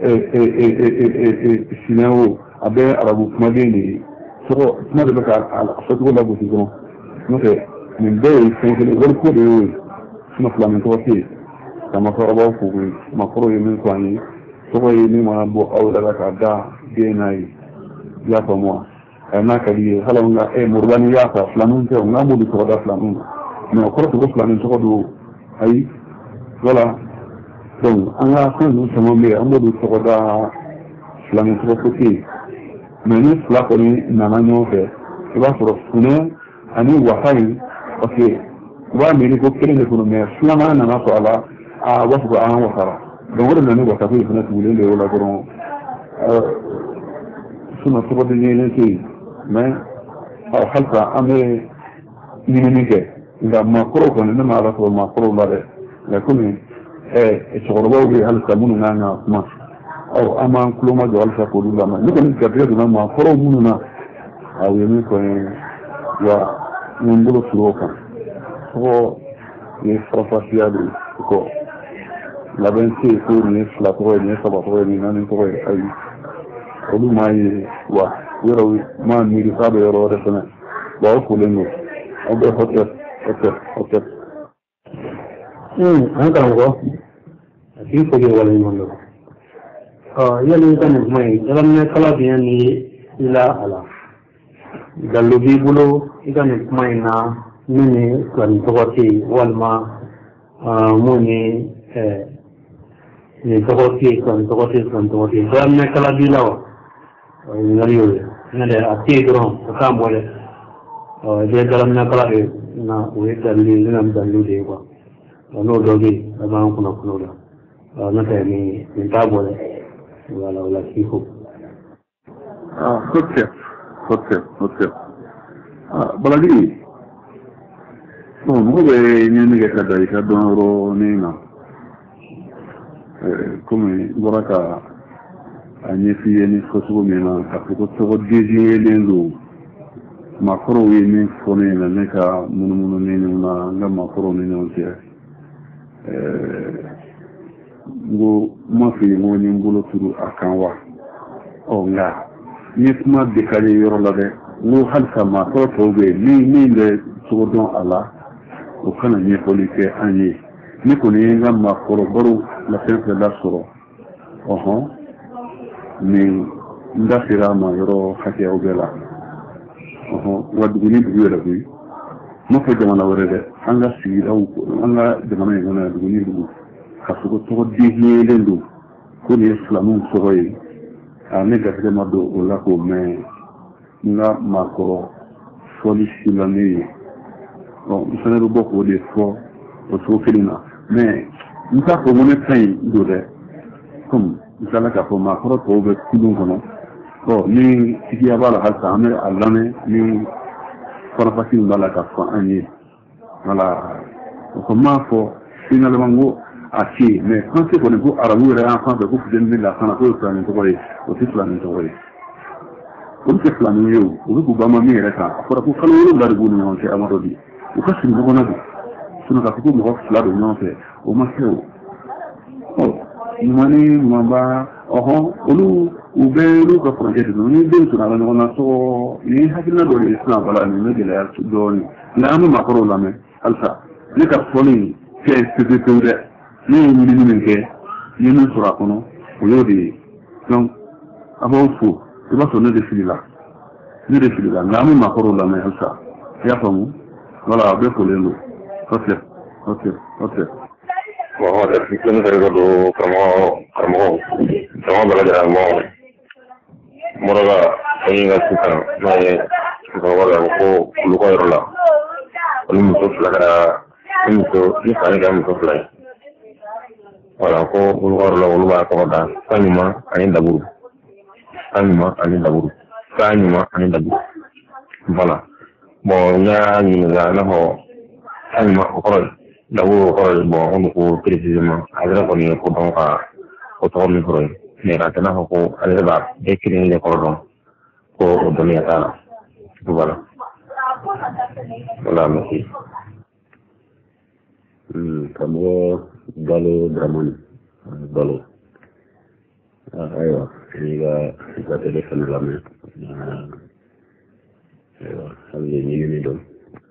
sinɛ o a bɛɛ ye arabu kumaden de ye tɔgɔ kuma de bɛ ka a fɔcogo lagosi dɔrɔn n'o tɛ nin bɛɛ ye fɛn kelen wari ko de y'o ye sinɔ filanin tɔgɔ tɛ yen ka maakɔrɔbaw fo koyi maakɔrɔw ye min fɔ an ye tɔgɔ ye min mana bɔ aw yɛrɛ la k'a da den n'a ye i y'a faamu wa n'a ka di ye hali an ka ɛ moribani y'a ta filaninw tɛ n k'an b'olu tɔgɔ da filaninw mɛ o kɔrɔ tɛ ko filanin tɔgɔ don ayi wala donc an ka fɛn ninnu caman bɛ yen an b'olu tɔgɔ da filanin tɔgɔ ko tɛ yen mɛ ni fila kɔni nana ɲɔgɔn fɛ i b'a sɔrɔ funɛ ani wasa in parce que u b'a miiri ko kelen de kɔnɔ mɛ filanan nana sɔrɔ a la a b'a fɔ ko an wasara donc o de nana ni wasako in fana tugulen de y'o la dɔrɔn sinɔ tɔgɔ de ɲɛɲini tɛ yen mɛ halisa an bɛ ɲinini kɛ nka maakɔrɔw kɔni ne ma ala sɔrɔ maakɔrɔw la dɛ nka komi cɛkɔrɔbaw bɛ halisa minnu kan ka kuma ɔ an b'an tulo ma jɔ halisa k'olu lamɛn ne kɔni garijɛgɛ donna maakɔrɔw minnu na a u ye min fɔ n ye wa n ye n bolo turu o kan tɔgɔ ye farafasiya de ye kɔ labɛn tɛ yen ko nin ye fila tɔgɔ ye nin ye saba tɔgɔ ye nin naani tɔgɔ ye ayi olu m'a ye wa yɔrɔ m'a miiri k'a bɛ yɔrɔ wɛrɛ fɛnɛ wa aw folen don aw bɛ hɔtɛl hɔtɛl hɔtɛl. an karamɔgɔ a tigi foli ye waleɲuman dɔn ɔ yanni ka nin kuma ye ɲagamina bɛ yan ni i la a la gallo b'i bolo i ka nin kuma in na min ni filanin tɔgɔ tɛ yen walima mun ni nin tɔgɔ tɛ yen filanin tɔgɔ tɛ yen filanin tɔgɔ tɛ yen ɲagamina b'i la wa ɲininkali y'o ye n'o tɛ a tɛ yen dɔrɔn o k'an bɔ dɛ ɔ i bɛ ɲagamina de na o ye dalili ne na daliliw de ye kuwa n'o dɔ bɛ yen a b'an kunnafoniw la ɔ n'o tɛ nin nin t'a bɔ dɛ wala wala k'i fo. ah hɔtɛl hɔtɛl hɔtɛl ah baladi bon mɔgɔ bɛ ɲɛɲini kɛ ka da i ka dɔn yɔrɔnin na komi n bɔra ka a ɲɛf'i ye ni fɔcogo min na k'a fɔ ko tɔgɔ désignélen don maakɔrɔw ye min fɔ ne ɲɛna ne ka munumunu ni ɲɔgɔn na n ka maakɔrɔw ni ɲɔgɔn cɛ n ko n m'a f'i ye n ko n ye n bolo turu a kan wa ɔ nka n ye kuma décalé yɔrɔ la dɛ n ko halisa maakɔrɔ tɔw bɛ yen min min bɛ cogo dɔn a la o kana ɲɛfɔli kɛ an ye ne kɔni ye n ka maakɔrɔbaw la fɛn fɛn lasɔrɔ ɔhɔn nin n da sera a ma yɔrɔ hakɛyaw bɛɛ la ɔhɔn wa dugu ni dugu yɛrɛ koyi n m'a fɔ jamana wɛrɛ dɛ an ka sigidaw an ka jamana in kɔnɔ yan dugu ni dugu ka fɔ ko tɔgɔ désignélen don ko nin ye filaninw tɔgɔ ye a ne garijɛgɛ ma don o la k'o mɛn nga makoro foli silane bon isana do boko de fo o so kelina mais nta ko mo ne tay do de comme isana ka fo makoro to be kulun kono ko ni tiya bala halta amere allane ni farafati bala ka fo ani wala ko ma fo finalement go ati mais quand c'est qu'on est arabu et en France de beaucoup de la sana ko plan to koy o ti plan to koy ko ti plan yo o ko ba ma mi reka ko ko kala wala dar bu no ci amaro di o ko sin ko na du sunu ka ko mo fla do no fe o ma ke o o mani mamba oho olu ube lu ko projet do ni den tuna no na so ni hakina do islam bala ni me gele ya do ni na ma makoro la me alsa ni ka foli ke ce que tu ni ni ni ni ke ni ni sura kono o yo di donc avant fu tu vas sonner des filles là ni des filles là na ma makoro la me alsa ya famu wala be ko lelo ok ok ok bon da fi kun da do kamo kamo kamo bala da mo moroga ay nga suka mais ko wala ko lu ko yorola lu mu to la gara lu to ni fa ga mu to la wala ko lu ko yorola lu ba ko da kanima ani daburu kanima ani daburu kanima ani daburu voilà bon nya ni na na ho kanima ko daburu ko bon on ko précisément adra ko ni ko donc ko to mi ko mais ratana ko ale ba écrire les cordons ko donner à voilà voilà merci kamo galo dramani galo aywa ni ga ga téléphone la mais aywa hali ni ni do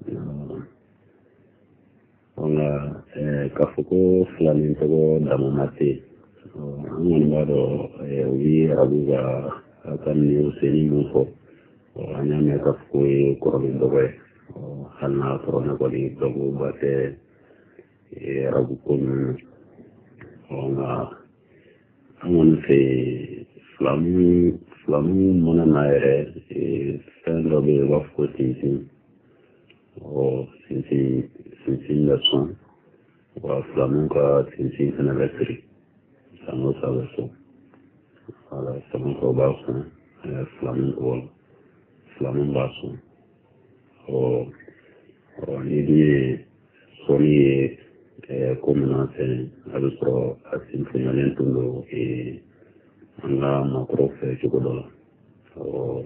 on a kafoko flamin to damo mate on va do wi abuga kan ni seni mo ko anya me kafko e ko do do halna to na ko ni do ba te e rabu kon on a on fait flamu flamu mona naere e sendo be wa ko tinsin o sinsin sinsin la son wa flamu ka tinsin na vetri samo sabe so ala samo ko baso flamu ko flamu baso o o ni di soni e comunante altro asinfonamento do e anga macro fe chokodo o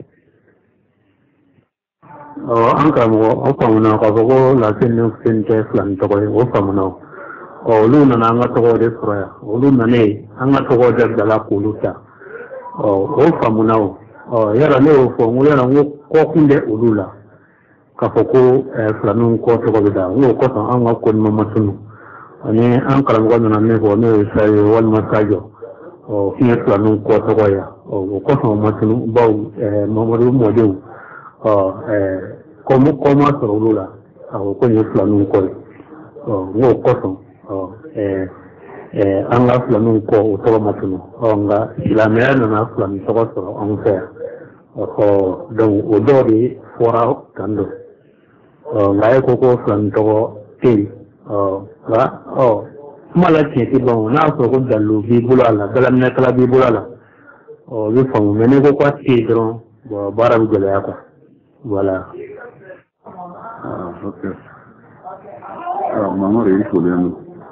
o anka mo o pamuna ko ko la sinu sinte flan to ko o pamuna o lu na nga to de froya o lu na ne anga to de dala kuluta o o pamuna o yara ne o fo mu yara ngo ko kunde ulula ka foko flanun ko to ko da ngo ko tan anga ko no matunu ani an kala ko na ne ko ne sai wal masajo o fiye flanun ko to ko ya o ko tan matunu baw mamadu modu o ko mo ko ma to ulula o ko ni flanun ko o ngo ko tan o eh eh anga flanun ko o to matunu o nga ila me na flan to ko so on fe o don o do di fora kando o ngai ko ko flan to ti o ga o mala ti ti bon na so ko dalu bi bulala dalam ne kala bi bulala o bi fam mene ko ko ti dron bo baram gele ya ko voilà ah ok ah maman il faut bien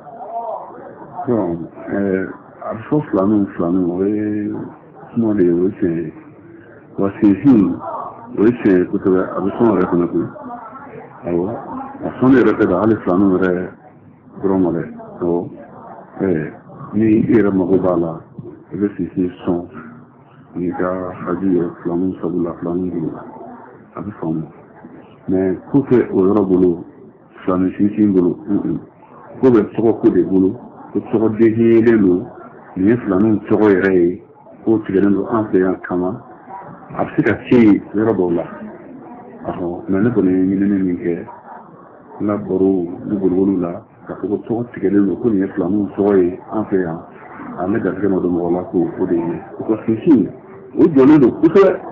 donc euh à chaque flanun flanun oui moi les c'est wa c'est oui c'est que tu as besoin de reconnaître alors à son les repères à les flanun re gromale so eh ni era magobala le c'est son ni ga hadi flanun sabula flanun abi fam mais pour que au robolo flanun si simbolo ko be so ko de bolo ko so de hele lo ni flanun so re ko tigeno en fait kama absika ci robola aho na ne ko ni ni ni ke la boru ni boru la ka ko to tigeno ko ni flanun so re en fait a me da vraiment de mo la ko ko de ko si si o jole do ko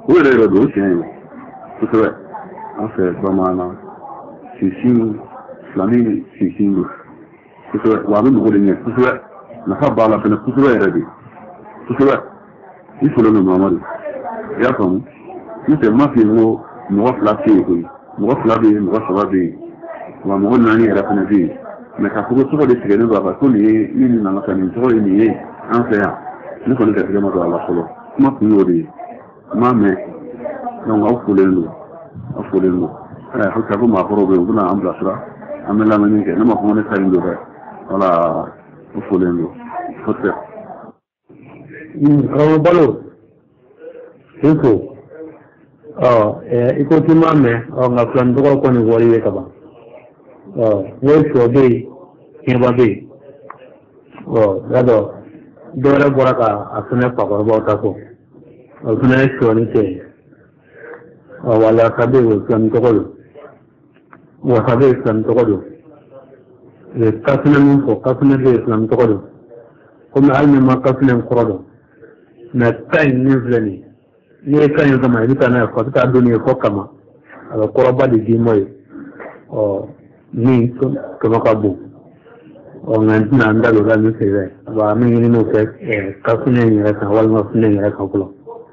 Where are those things? Kosɛbɛ an fɛ bamanan na sinsin filanin sinsin don kosɛbɛ wa a bɛ mɔgɔ de ɲɛ kosɛbɛ nafa b'a la fɛnɛ kosɛbɛ yɛrɛ de kosɛbɛ i fɔlɔ don Mamadu i y'a faamu n'o tɛ n m'a f'i ye n ko mɔgɔ fila tɛ yen koyi mɔgɔ fila bɛ yen mɔgɔ saba bɛ yen wa mɔgɔ naani yɛrɛ fɛnɛ bɛ yen mɛ k'a fɔ ko tɔgɔ de tigɛlen don a kan ko nin ye ni nin nana ka nin tɔgɔ ye nin ye an fɛ yan ne kɔni garijɛgɛ ma don a la fɔlɔ kuma kun y'o de ye n m'a mɛn donc aw folen don aw folen don ɛɛ hali ko maakɔrɔw bɛ yen u bɛna an bilasira an bɛ lamɛnni kɛ ne ma fɔ ne ta in don dɛ wala aw folen don kosɛbɛ. karamɔgɔ Balo i fo ɔ i ko k'i m'a mɛn ɔ nka filanin tɔgɔ kɔni fɔli ye ka ban ɔ n ko sɔ bɛ yen fiɲɛba bɛ yen ɔ y'a dɔn dɔ wɛrɛ bɔra ka a fɛnɛ fakɔrɔbaw ta fɔ o fɛnɛ ye sɔɔni cɛ ye ɔ wala ka bɛ yen o filanin tɔgɔ don wasa bɛ yen filanin tɔgɔ don kafinɛ min fɔ kafinɛ bɛ yen filanin tɔgɔ don komi hali ni ma kafinɛ kɔrɔ dɔn mɛ ka in min filɛ nin n'i ye ka in kama i bɛ taa n'a ye fɔ a bɛ taa don nin ye fɔ kama a bɛ kɔrɔba de d'i ma ye ɔ min tɔnɔ ka bon ɔ nka n tɛna n da don o la min fɛ dɛ wa an bɛ ɲininiw kɛ kafinɛ in yɛrɛ kan walima finɛ in yɛrɛ kan fɔlɔ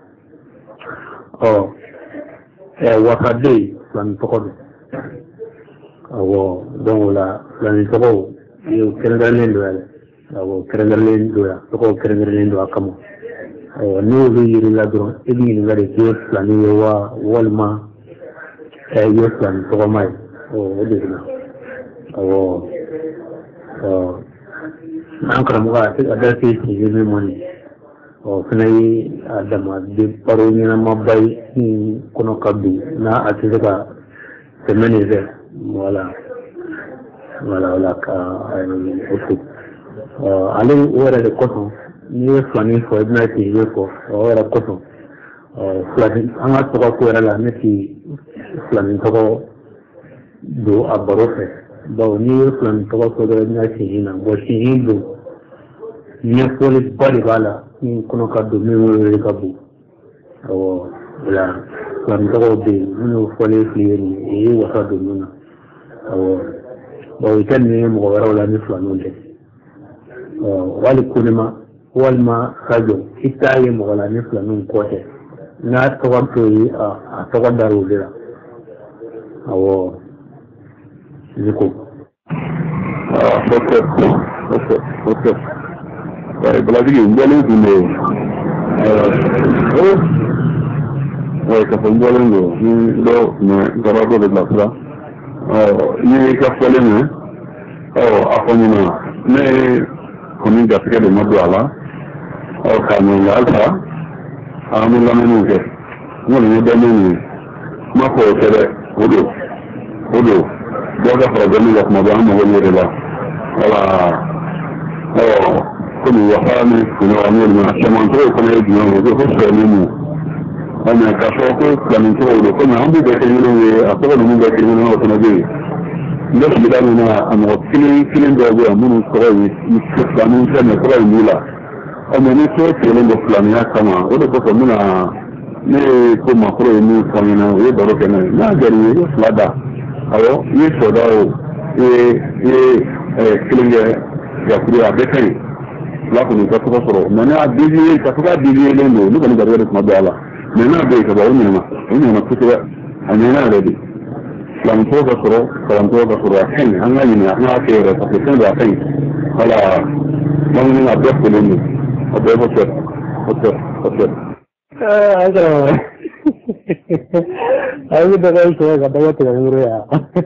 ɔ wasa bɛ yen filanin tɔgɔ don awɔ donc o la filanin tɔgɔw kɛrɛnkɛrɛnnen don yɛrɛ awɔ kɛrɛnkɛrɛnnen don yan tɔgɔw kɛrɛnkɛrɛnnen don a kama awɔ n'i y'olu yir'i la dɔrɔn i bɛ ɲininka de k'i ye filanin ye wa walima i ye filanin tɔgɔma ye o de bɛ na awɔ ɔ an karamɔgɔ a tɛ a da se sinsin min ma nin ɔ fana ye a dama baro ɲɛnamaba ye min kɔnɔ ka don n'a a tɛ se ka tɛmɛ nin fɛ voilà voilà voilà ka o fo ale o yɛrɛ de kɔsɔn n'i ye filanin fɔ i bɛna k'i ye fɔ o yɛrɛ kɔsɔn filanin an ka tɔgɔ ko yɛrɛ la ne ti filanin tɔgɔ don a baro fɛ bawo n'i ye filanin tɔgɔ fɔ dɔrɔn i bɛna sinsin na bon sinsin don ɲɛfɔliba de b'a la min kɔnɔ ka don min wele ka bon awɔ o la filanin tɔgɔw bɛ yen minnu fɔlen fili ye nin ye i ye wasa don min na awɔ bon i tɛ nin ye mɔgɔ wɛrɛw la ni filaninw tɛ wali kunema walima sajo i t'a ye mɔgɔ la ni filaninw kɔ tɛ n'a tɔgɔ t'o ye a tɔgɔ dara o de la awɔ ziko. ok ok ok balatigi n bɔlen tun bɛ yen ka fɔ n bɔlen don ni dɔ mɛ gaba dɔ bɛ bilasira ni i ka fɔlen mɛn a fɔ ɲɛna ne kɔni gasigɛ de ma don a la k'a ɲininka halisa an bɛ lamɛnniw kɛ n kɔni ye dɔɔnin ye kuma fɔ o tɛ dɛ o don o don dɔw ka fara dɔɔnin kan kuma bɛɛ an mago ɲɛ de la wala komi wasa ni kunɲɔgɔn n'olu ma caman tɔgɔ fana ye jumɛn ye ko sɔrɔlen mun mɛ k'a fɔ ko filanin tɔgɔw don komi an b'u bɛɛ kɛ ɲɔgɔn ye a tɔgɔ ninnu bɛɛ kɛ ɲɔgɔn o fana bɛ yen n bɛ sigida min na a mɔgɔ kelen kelen dɔw bɛ yan minnu tɔgɔ ye filanin fɛn mɛ tɔgɔ in b'u la ɔ mɛ ni tɔgɔ tigɛlen don filaniya kama o de kosɔn n bɛna ne ye ko maakɔrɔ ye min fɔ n ɲɛna o ye baro kɛ n'a ye n'a diyara i ye i ye fila da awɔ i ye sɔda o i ye i ye kelen kɛ yakuru a bɛɛ ka ɲi fila kɔni ka tɔgɔ sɔrɔ mɛ n'a diviye ka to k'a diviyelen don ne kɔni garijɛgɛ de tuma bɛɛ a la mɛ n'a bɛ yen ka ban o ɲɛna o ɲɛna kosɛbɛ a ɲɛna yɛrɛ de filanin tɔgɔ ka sɔrɔ kalan tɔgɔ ka sɔrɔ a ka ɲi an ka ɲini an k'a kɛ yɛrɛ parce que fɛn dɔ a ka ɲi wala bamanan a bɛɛ fɔlen don a bɛɛ kosɛbɛ kosɛbɛ kosɛbɛ. an karamɔgɔ a bɛ dɔgɔ sɔrɔ ka dɔgɔ tigɛ woro yan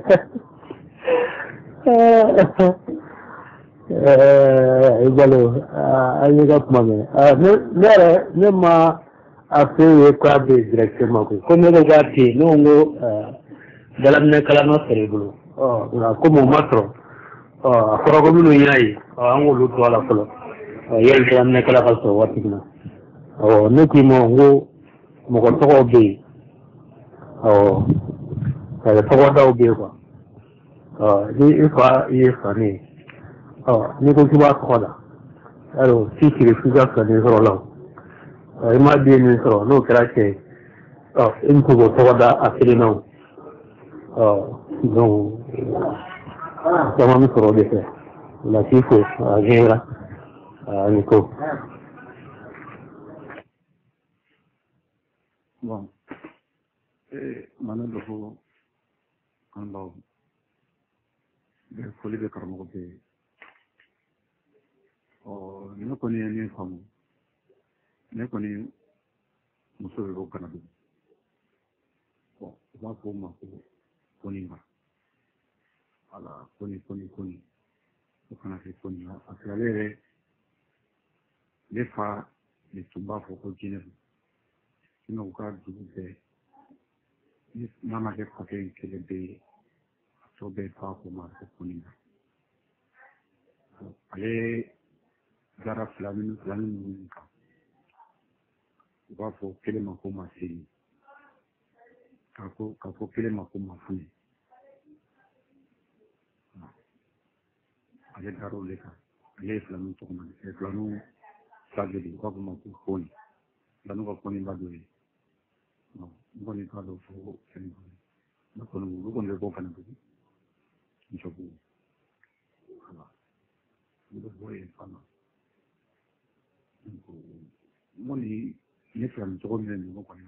i balo an ye ka kuma mɛn ne yɛrɛ ne ma a fɛn ye k'a bɛ yen directement koyi ko ne ko k'a tɛ yen ne ko n ko dalaminɛ kalan sɔrɔ i bolo nka komi o ma sɔrɔ a fɔra ko minnu y'a ye an k'olu to a la fɔlɔ yanni dalaminɛ kalan ka sɔrɔ waati min na awɔ ne k'i ma n ko mɔgɔ tɔgɔw bɛ yen awɔ tɔgɔ daw bɛ yen quoi ni i fa i ye fa ne ye n'i ko k'i b'a tɔgɔ la yarɔ k'i sigi f'i ka filanin sɔrɔ la i ma den min sɔrɔ n'o kɛra cɛ ye ah in ko to da akiri now ah donc sama mi soro de fe la tifo a gera a niko bon eh mana do ko an law be foli be karamo be o ne ko ni ni famu ne ko ni muso be ko kana do bon ba ko ma ko koni ba ala koni koni koni ko kana ke koni asalere le fa le tumba fo ko kine kino ka dubbe ni mama ke fa ke ke be so be fa ko ma ko koni ale gara flamin flamin ka ba fo kele ma ko ma sini kako kako kele ma ko ma funi ale daro le ka ale flamin to ma e flamin sagedi ko ma ko koni lanu ko koni ba do e no ngoni ka do fo seni no ko no ko le ko kana do ni chobu ala ni do boye fana ko moni ne flamin to ko ne no ko ni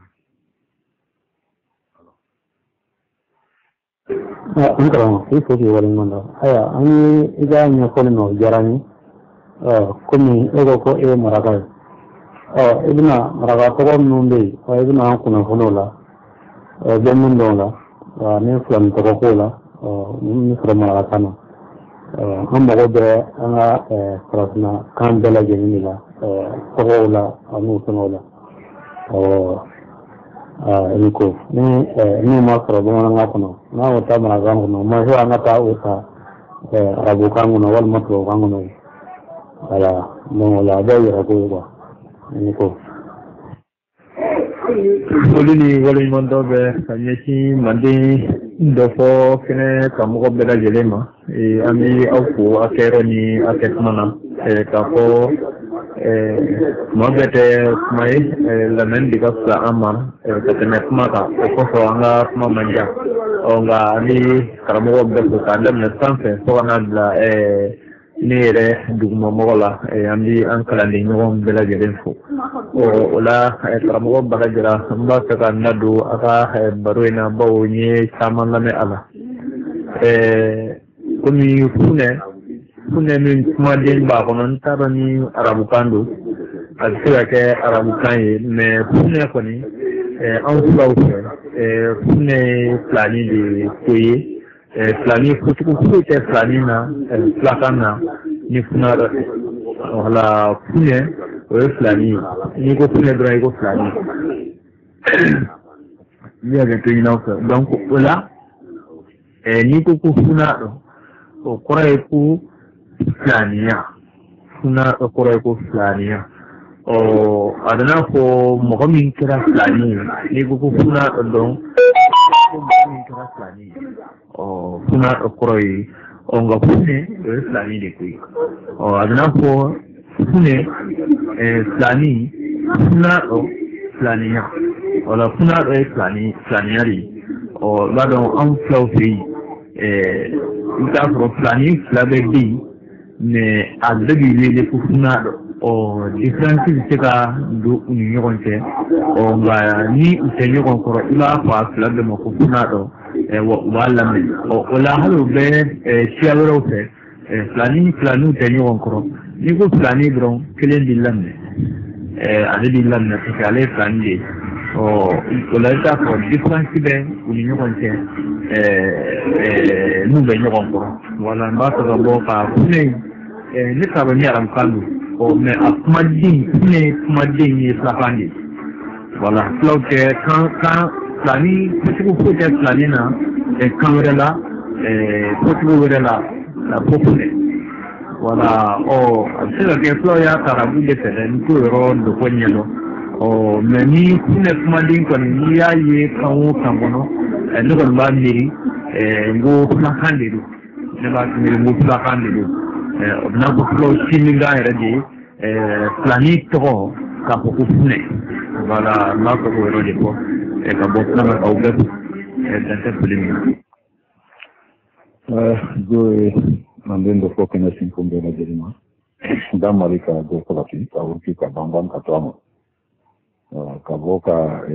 Enggak, itu sih paling mana. Ayah, ini juga hanya kalau jarang. Kami ego ko e maraga. Oh, ibna maraga ko nunde. Oh, ibna ko na honola. Oh, jamun dola. Ah, ne flam to ko la. Oh, ni from maraga kana. Oh, amma ko be anga eh krasna kan bela jeni la. Eh, ko la anu sonola. Oh, ah, ini ko. Ni ni ma kro bo nga kono. Na wata maraga kono. Ma ho anga ta uta. Eh, rabu kangu na wal matro kangu na. Ala mo la da ya ko ba ni ko Oli ni wali mondo be kanyeshi mandi do fo kene kamugo bela jelema e ami auku akero ni akesmana e kako e mabete mai la men diga sa amar e katene maka ko so anga mamanja onga ni karamugo be ko kandam na sanfe so anga la e nere duguma mogola e andi ankala ni ngom bela jelen fo o la e tramo bagajira mba ka nadu aka baruina bawo ni samana me ala e kuni fune fune min madin ba konon tarani arabu kandu asira ke arabu kanye me fune koni e an fulawo e fune plani de koyi flani kutuku kutu flani na flakana ni funara wala fune o flani ni ko fune dra ko flani ya ga tin na ko donc wala e ni ko ku funaro o kore ku flania funa o kore ku flania o adana ko mo ko min kira flani ni ko ku funaro donc ko min kira flani o funa koroi onga fune e flani de kui o adana ko fune e flani funa o flania o la funa e flani flaniari o lado an flaufi e ita pro flani flabe di ne adagi le funa o difference c'est ka do uni yonte o nga ni utenyo konkoro ila fa flabe mo funa do wala me o la halu be sialoro fe flani flanu tenyo encore ni ko flani dron kelen dilanne eh ade dilanne ke ale flani o la ta ko difference be uni nyo konte eh nu be nyo encore wala mba to bo ka ne ni ka ba ni aram kanu o me akmadin ne akmadin ni flafandi wala flotte kan kan flani kutuku kutu flani na e kamerela e kutuku la la popule wala o asira ke flo ya karabu de tere nko ro do konyelo o meni kune kumandin ko ni ya ye kawo kambono e ndo ba miri e ngo kuma kandiru ne ba miri ngo kuma kandiru e na ko flo sininga redi e flani to ka ko kufune wala ma ko ro de ko e ka bɔ filanan aw bɛɛ dan tɛ foli min jo ye manden dɔ fɔ kɛnɛ sinfo bɛɛ lajɛlen ma da mali ka dɔ sabati ka wuti ka banban ka to a ma ka bɔ ka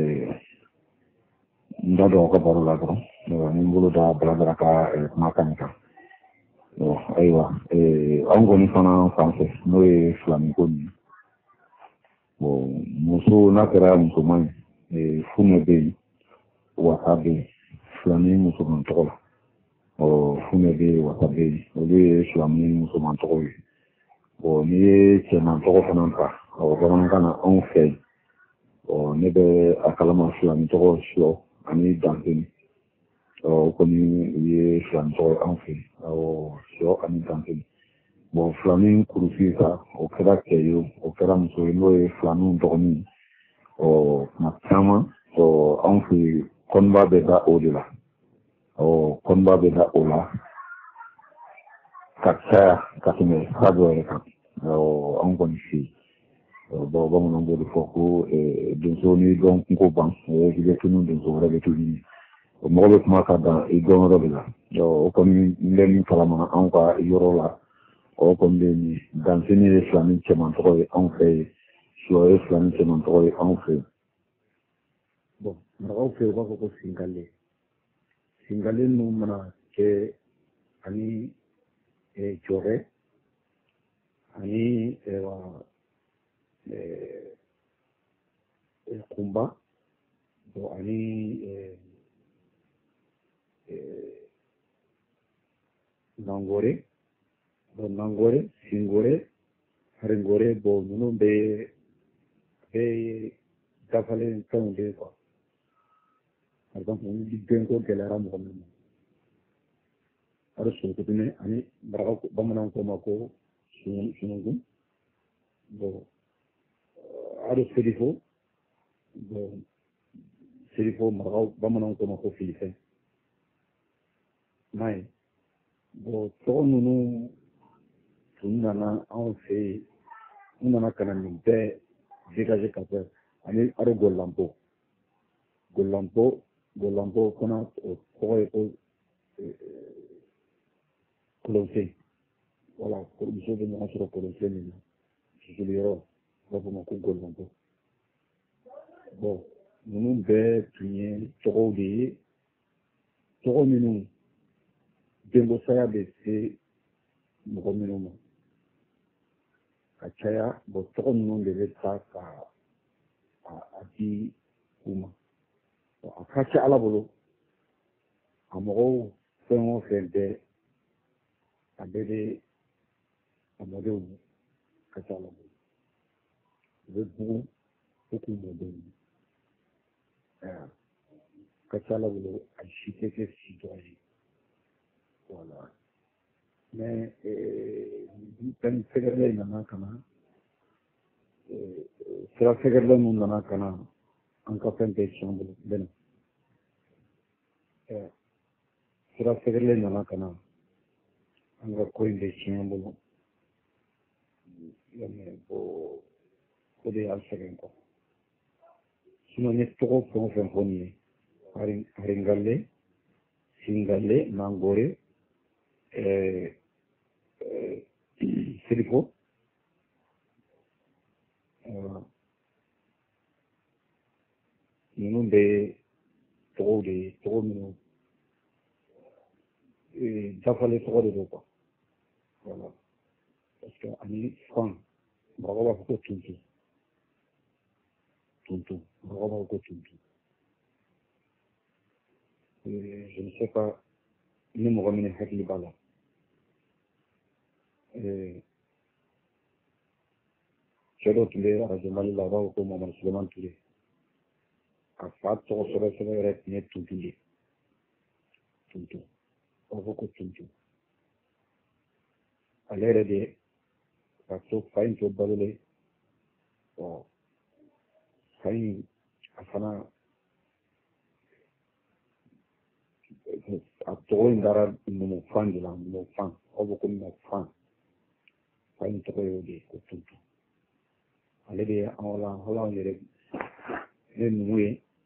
n da dɔn ka baro la dɔrɔn ni n bolo da baladara ka kumakan kan ayiwa anw kɔni fana fan fɛ n'o ye filaniko min bon muso n'a kɛra musoman ye funɛ bɛ yen wasa bɛ yen filani musoman tɔgɔ la funɛ bɛ yen wasa bɛ yen olu ye filani musoman tɔgɔ ye bon n'i ye cɛman tɔgɔ fana ta bamanankan na anw fɛ yen ne bɛ a kalama filani tɔgɔ sɔ ani dantɛni o kɔni u ye filani tɔgɔ ye anw fɛ yen sɔ ani dantɛni bon filani kurusi sa o kɛra cɛ ye o kɛra muso ye n'o ye filaniw dɔgɔnin kuma caman anw fɛ yen kɔnba bɛ da o de la kɔnba bɛ da o la ka caya ka tɛmɛ sira dɔ yɛrɛ kan anw kɔni fɛ yen bon bamananw b'o de fɔ ko donso ni dɔn kunko ban i bɛ tunu donso wɛrɛ bɛ tunu o mɔgɔ bɛ kuma ka dan i dɔn yɔrɔ de la o kɔni n bɛ min kalama anw ka yɔrɔ la o kɔni bɛ nin dantɛni ye filani cɛman tɔgɔ ye anw fɛ yen sɔ ye filani cɛman tɔgɔ ye anw fɛ yen bon marakaw fɛ yen u b'a fɔ ko singale singale ninnu mana kɛ ani jɔrɛ ani kunba bon ani nangore bon nangore singore haringore bon ninnu bɛ bɛ dafalen fɛnw de quoi par exemple ni denko gɛlɛyara mɔgɔ min ma hali sunkutunɛ ani marakaw bamananw ko ma ko sununkun bon hali selifo bon selifo marakaw bamananw ko ma ko filifɛn n'a ye bon tɔgɔ ninnu tun nana anw fɛ yen n nana ka na nin bɛɛ dégager ka bɔ ani hali gɔlanpo gɔlanpo gɔlanpo fana o tɔgɔ ye ko kolonsen wala muso bɛ ɲɔgɔn sɔrɔ kolonsen min na susuli yɔrɔ u b'a fɔ ma ko gɔlanpo bon ninnu bɛɛ tun ye tɔgɔw de ye tɔgɔ minnu denko saya bɛ se mɔgɔ minnu ma ka caya bon tɔgɔ ninnu de bɛ taa ka a di u ma a ka ca ala bolo a mɔgɔw fɛn o fɛn bɛɛ a bɛɛ bɛ a mɔdenw ka ca ala bolo u bɛ bugun fo k'u mɔdenw ka ca ala bolo a si tɛ kɛ si dɔ ye voilà mais fɛn sɛgɛrɛlen nana ka na sira sɛgɛrɛlen minnu nana ka na an ka fɛn bɛɛ tiɲɛ bolo bɛnna sira sɛgɛrɛlen nana ka na an ka ko in bɛɛ tiɲɛ bolo o de y'an sɛgɛn kɔ sinon n ye tɔgɔ fɛn o fɛn fɔ nin ye haringale singale nangore selifo ninnu bɛ tɔgɔw de ye tɔgɔ minnu dafalen tɔgɔ de don quoi voilà parce que ani fan mɔgɔw b'a fɔ ko tuntu tuntu mɔgɔw b'a fɔ ko tuntu je ne sais pas ni mɔgɔ min hakili b'a la cɛ dɔ tun bɛ arajo mali la u b'a fɔ ko mamadu suleman ture a fa tɔgɔ sɛbɛ sɛbɛ yɛrɛ tun ye tuntu de tuntu u b'a fɔ ko tuntu ale yɛrɛ de ka to fa in to balolen ɔ fa in a fana a tɔgɔ in dara numu fan de la numu fan aw bɛ ko numu fan fa in tɔgɔ y'o de ye ko tuntu ale de ye anw la hali anw yɛrɛ ne numu ye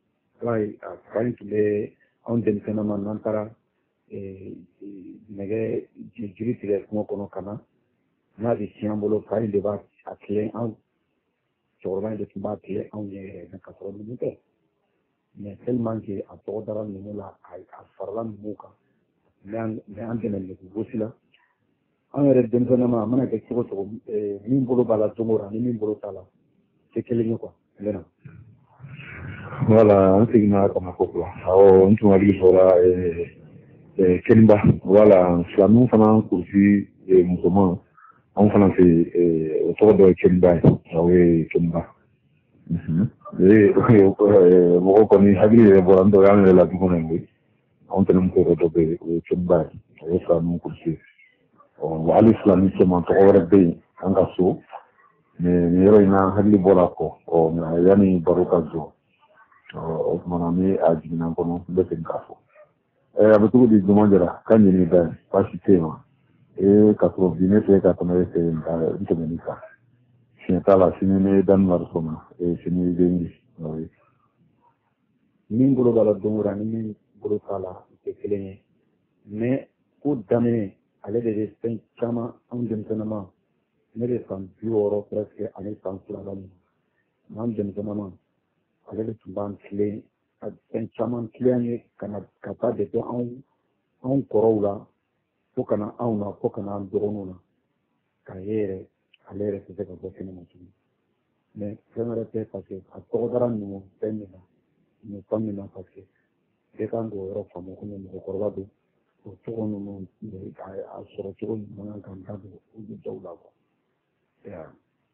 right trying to lay on the phenomenon nantara e nege jiri tire ko kono kana na di siambolo fai de ba atle an chorba de ba tile an ye na ka so ni te ne tellement que a to dara ni la ai a farlan muka nan ne an tenen le bosila an re den phenomenon mana ke ko to min bolo bala tumora ni min bolo tala c'est quel est quoi lena voilà on sait na kama kokla au mtu wali bora eh eh kelimba voilà flamu fana kursi eh musoman on fana fait eh autour de kelimba awe kelimba mhm eh mo ko ni hagri bora ndo yana la tukuna ngi on tenum ko do be kelimba awe flamu kursi o wali flamu sama to rabbi anga so ne yero ina hagli bora ko o na yani baruka zo o manami ajina kono be tenkafo e abetugo di domandera kanyi ni ba pasi tema e katro bine te ka tono e nda ntomenika sinetala sinene dan marsoma e sinini dengi no min bolo dala domura ni min bolo tala ke kelenye mais ko damene ale de sen chama on dem tanama ne de san bioro presque ale san flalan man dem tanama ale de tumban clé sen chama clé kana kata de on on korola fo kana auna fo kana doronuna kayere alere se ko bofene mo mais j'aimerais te passer à todara no penina no pamina parce que de kan go ro famo ko mo ko robado to to no no a soro to no man kan ta do u dawla ko ya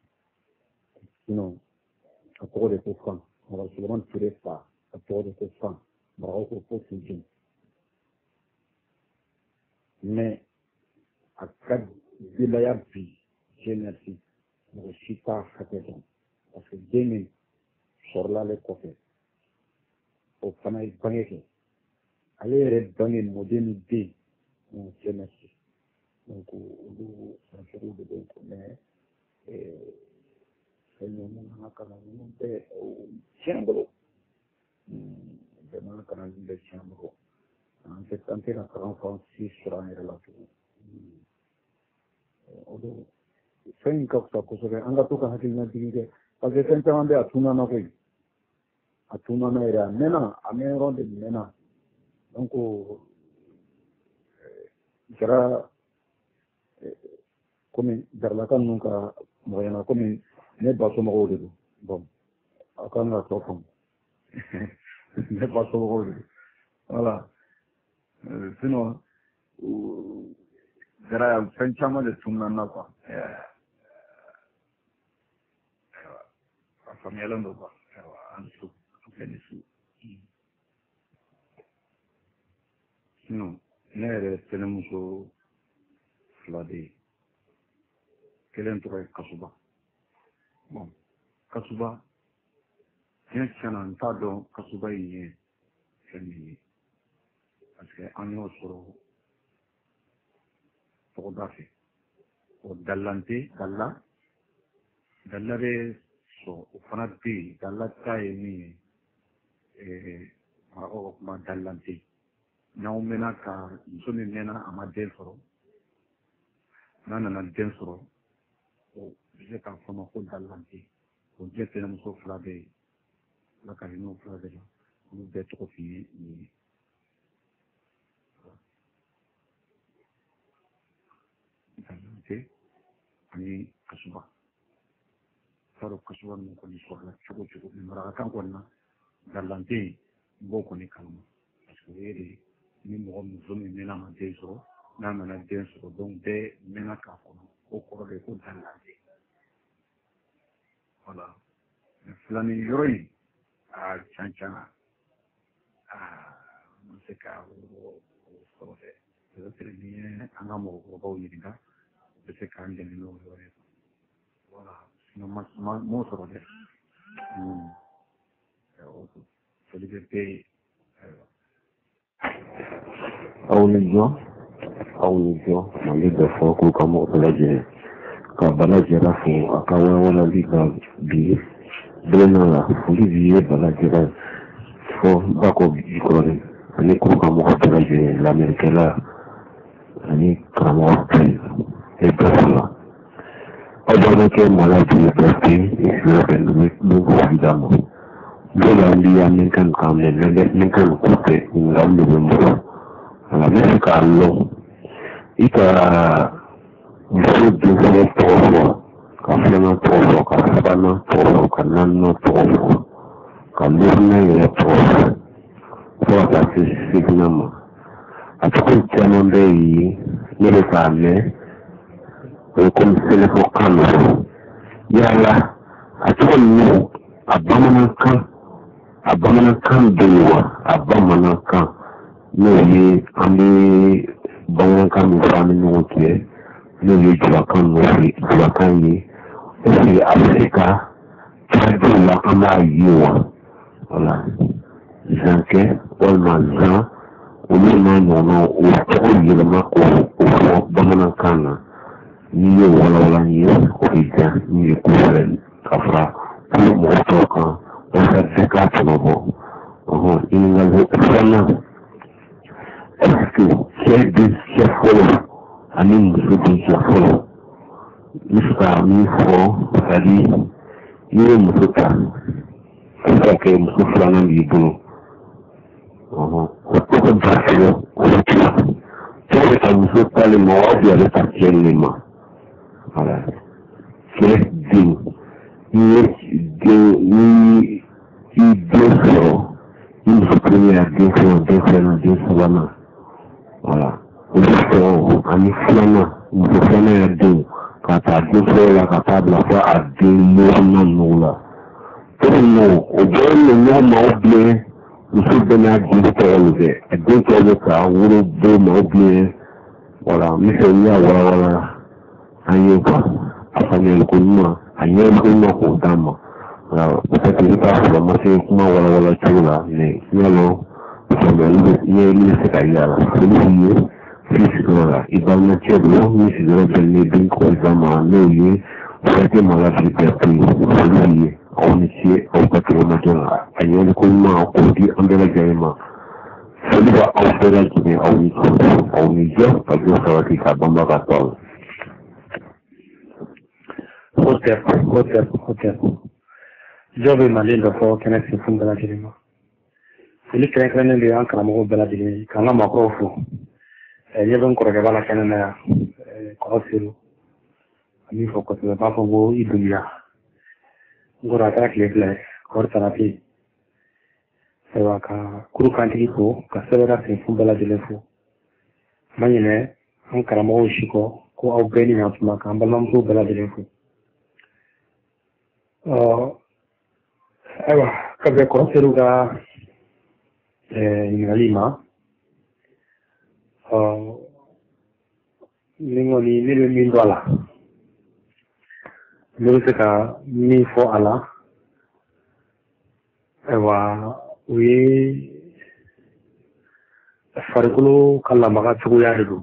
no a to de ko fan on va seulement tirer ça a to de ko fan bravo ko ko sin mais a kad bilaya bi génétique mo sita hateton parce que demi sorla le côté o fana bangeke ale yɛrɛ bange modèle B on génétique donc olu sanfɛw de bɛ ko mais euh fɛn ninnu na kana ninnu bɛɛ tiɲɛ bolo bɛɛ kana ninnu bɛɛ tiɲɛ bolo an tɛ an tɛ ka kalan fan si sɔrɔ an yɛrɛ la tugun olu fɛn in ka fisa kosɛbɛ an ka to ka hakilina jigin kɛ parce que fɛn caman bɛ a tunana koyi a tunana yɛrɛ a mɛnna a mɛn yɔrɔ de mɛnna donc kɛra komi jaralaka ninnu ka mɔgɔyana komi ne ba somɔgɔw de don bon a kan ka tɔ faamu ne ba somɔgɔw de don voilà sinon kɛra fɛn caman de tunana quoi a faamuyalen don quoi an su an fɛn de su sinon ne yɛrɛ tɛnɛmuso fila de ye kelen tɔgɔ ye kasuba bon kasuba tiɲɛ tiɲɛna n t'a dɔn kasuba in ye fɛn min ye parce que an y'o sɔrɔ tɔgɔda fɛ o dalante dalla dalla bɛ sɔrɔ o fana bɛ yen dalla ta ye min ye marakaw ka kuma dalante n'aw mɛnna ka muso min mɛnna a ma den sɔrɔ n'a nana den sɔrɔ o bɛ se k'a fɔ ma ko dalante o diɲɛ tɛnɛmuso fila bɛ yen ala ka hinɛ o fila bɛɛ la olu bɛɛ tɔgɔ f'i ye nin ye dalante ani kasuba t'a dɔn kasuba ninnu kɔni sɔrɔla cogo cogo mais marakakan kɔni na dalante in n b'o kɔni kalama parce que o ye de ni mɔgɔ muso min mɛnna ma den sɔrɔ n'a nana den sɔrɔ donc bɛɛ mɛnna k'a kɔnɔ o kɔrɔ de ko dalante voilà filanin yɔrɔ in a can can na aa n ma se ka o sɔrɔ dɛ peut-être ni ye an ka mɔgɔkɔrɔbaw ɲininka u bɛ se k'an dɛmɛ n'o yɔrɔ ye voilà sinon ma m'o sɔrɔ dɛ foli bɛ bɛɛ ye awulijɔ awulijɔ mali bɛ fɔ k'u ka mɔgɔ bɛɛ lajɛlen ka bala jɛra fo a ka walawalali ka bi bilenna la foli bi ye bala jɛra fo bako bikoroni ani ko ka mo ko la je l'Amérique là ani kamo e persona oggi che malati perché il che non guardiamo dove andiamo in can camle ne kan kutte in gambe mo alla vecchia Carlo ita il di todo caffè no todo caffè no todo canano todo cambiarne e todo cosa si signama a tutti non dei nelle camme o come se le foccano yalla a tutti abamana kan abamana kan dewa abamana kan no yi ami bamana kan mi fami no ke no yi jwa kan no fi jwa kan yi o fi Afrika tadi la ama yiwa wala zanke wal manza o ni ma no no o to yi la ma ko o bamana kan ni wala wala ni ko ita ni ko kafra pour mon stock, on fait des cartes nouveaux. Il nous a dit, est-ce que c'est des chefs à nous, c'est des chefs nous sommes mis fort, c'est-à-dire, nous sommes tous là. C'est ça que nous sommes là dans le boulot. On peut pas faire ça, on peut pas. C'est ça que nous sommes pas les morts, il y a des parties les mains. Voilà. C'est digne. Ni ni ni deux ni premier deux fois deux fois deux fois voilà on fait un flâne on fait un deux quand à deux fois la capable à faire à deux non non là tout le monde au bon moment m'oublier nous sommes bien à deux fois et deux fois le cas on le deux m'oublier voilà mais c'est là voilà voilà aïe quoi à faire le coup ayer kuma ko dama wala peut-être que pas la moitié kuma wala wala chula mais yalo so le le le se caía la le físico la y va una chela ni si debe tener bien con dama no y porque mala liberté lui on ici au patrimoine ayer kuma ko di andela jema celui va opérer qui est au niveau au niveau parce que ça va qui ça bomba quatre Hotel, hotel, hotel. Jobe Malindo for Kenneth from Beladima. Philip Franklin, the uncle of Beladini, Kanama Kofu, a Yevon Koragala Canana, Kosil, a new focus of the Buffalo Idulia. Gorata Cleveland, Cortarapi, Sevaka, Kurukantico, Casera, from Beladilefu. Manine, Ankaramo Shiko, go out bailing out Makambalam to Beladilefu. Ewa, kabla kuruka in Lima, ningo ni mil mil dola. Nusika mi for ala. Ewa, we farikulu kalamaga chuya hidu.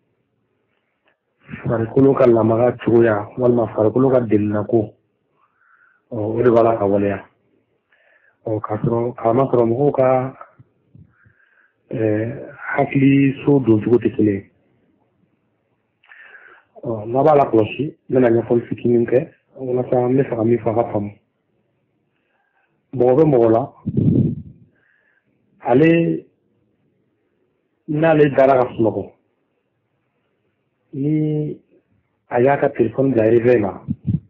Farikulu kalamaga chuya, walma farikulu ka dilnaku. o de bala ka waleya o kasro kama soro mo ka eh hakli so do jugo tekele o na bala klosi mena nya fol fikinin ke wala sa me fa mi fa fam bo be mo la ale na le dara ka sumo ni ayaka telefon da revela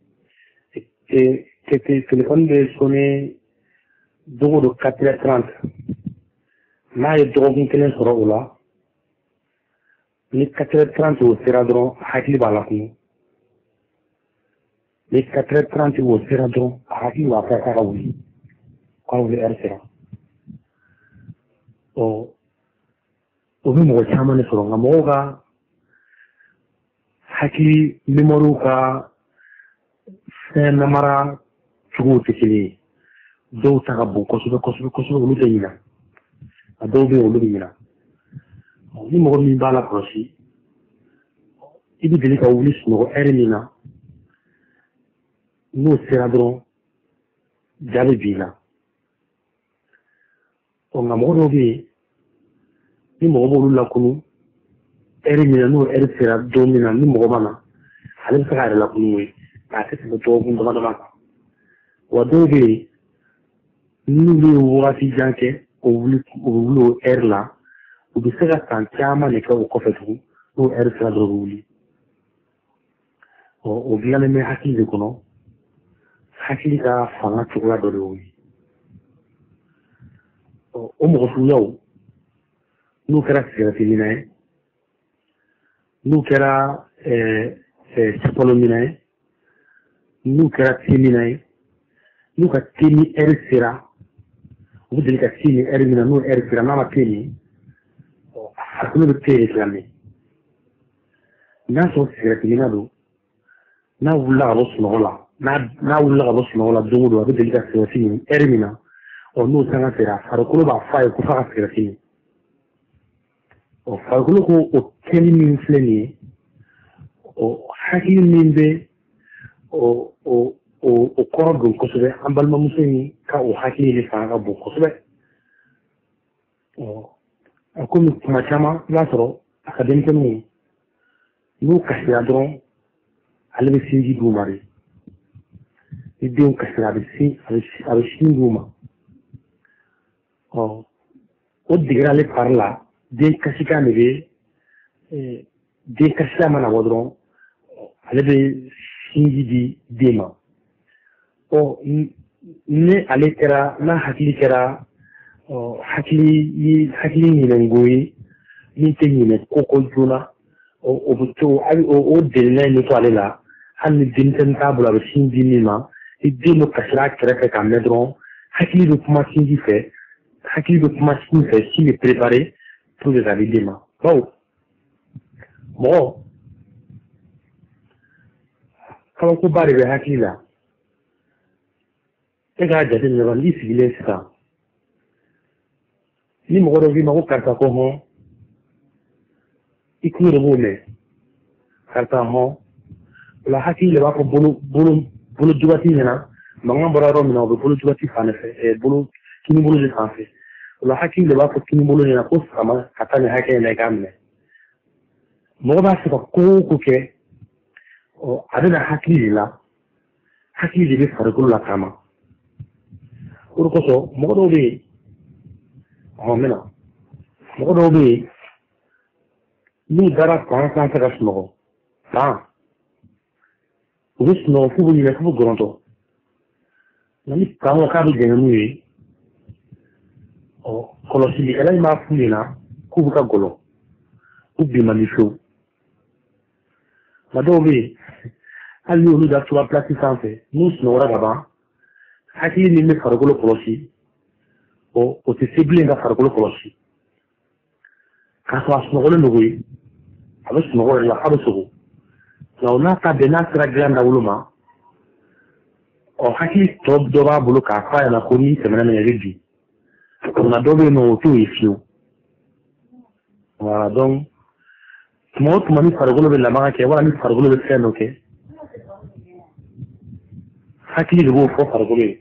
e que téléphone de sonner de quatre heures trente. Là, il y a deux kelen sur là. Les quatre heures trente au Seradron, Hakli Balakni. Les quatre heures trente au Seradron, Hakli Wafakaoui. Quand vous êtes là. Oh, au même moment, chaman est sur un moga. Hakli Memoruka, c'est Namara. Chugu tekele do ta gabu ko so ko so ko so lu deyina ado be lu deyina ni mo mi bala prosi ibi deli ka wuli no ermina no seradron jabe bila o nga mo do bi ni mo bo lu la kunu eri mi no eri sera do mi na ni mo mana ale sa ga la kunu we ta te to to bu do ma wa do bi ni ni wa ti janke o wulu o wulu er la o bi sera tan chama ne ka o ko fetu o er sera do wuli o o bi ale me hakili ko no hakili ka fanga tuwa do do wuli o mo ko yaw nu kera sera tinina nu kera eh eh sapolo mina nu kera timina nu ka timi er sera o de ka timi er mina nu er sera na ma timi o akunu de tiri klami na so sera tinina do na wula ro sunola na na wula ro sunola do do o de ka sera timi er mina o nu sanga sera farkulo ba fa ko fa sera timi o farkulo ko o keni min fleni o hakili min be o o o o kordo ko sobe ambal ma museni ka o hakili le fa ga bo ko sobe o akomi kuma chama la tro akademike no no kasira dron ale be sinji du mari idon kasira be si ale sinji ma o o digrale parla den kasika ne be eh den kasika mana wodron ale be sinji di dema o ne ale kera na hakili kera o hakili ni hakili ni ngoyi ni te ni ne koko juna o o buto ai o o delna ni to ale la han ni din tan tabula be sinji ni ma idde no kasira kera ka kamedron hakili do kuma sinji fe hakili do kuma sinji fe si me préparer pour les avis des mains. Bon. Bon. Quand on parle de Hakili là, et quand j'ai dit que je vais civiliser ça, ni mon revenu m'a carte comment, il coule le bonnet, carte en la Hakili va pour boulot boulot boulot du bâtiment là, maman bravo mais on veut boulot du bâtiment en effet, et boulot qui nous boulot de français. la hakili le ba ko kini bolo na ko sama katane hake na gamne mo ba se ko ko ke o adana hakili la hakili be farko la kama ko so mo do be o mena mo do be ni dara kan kan ta smo ta Uvis no fubu ni fubu gronto nani kawo ka bi genu yi o kolosili ela ma fulina kubuka golo ubi manifo madobe ali olu da tuwa plati sanfe nus no ora gaba hakili ni me fargolo kolosi o o te sibli nga fargolo kolosi kaso asno golo nugui abes no golo la habusugo na ona ta benasra granda uluma o hakili top doba bulu ka fa na koni semana na yedi on a donné nos tout ici. Voilà, donc, moi, tu m'as mis par le la marque, voilà, mis par le scène, ok. Hakili le beau fort par le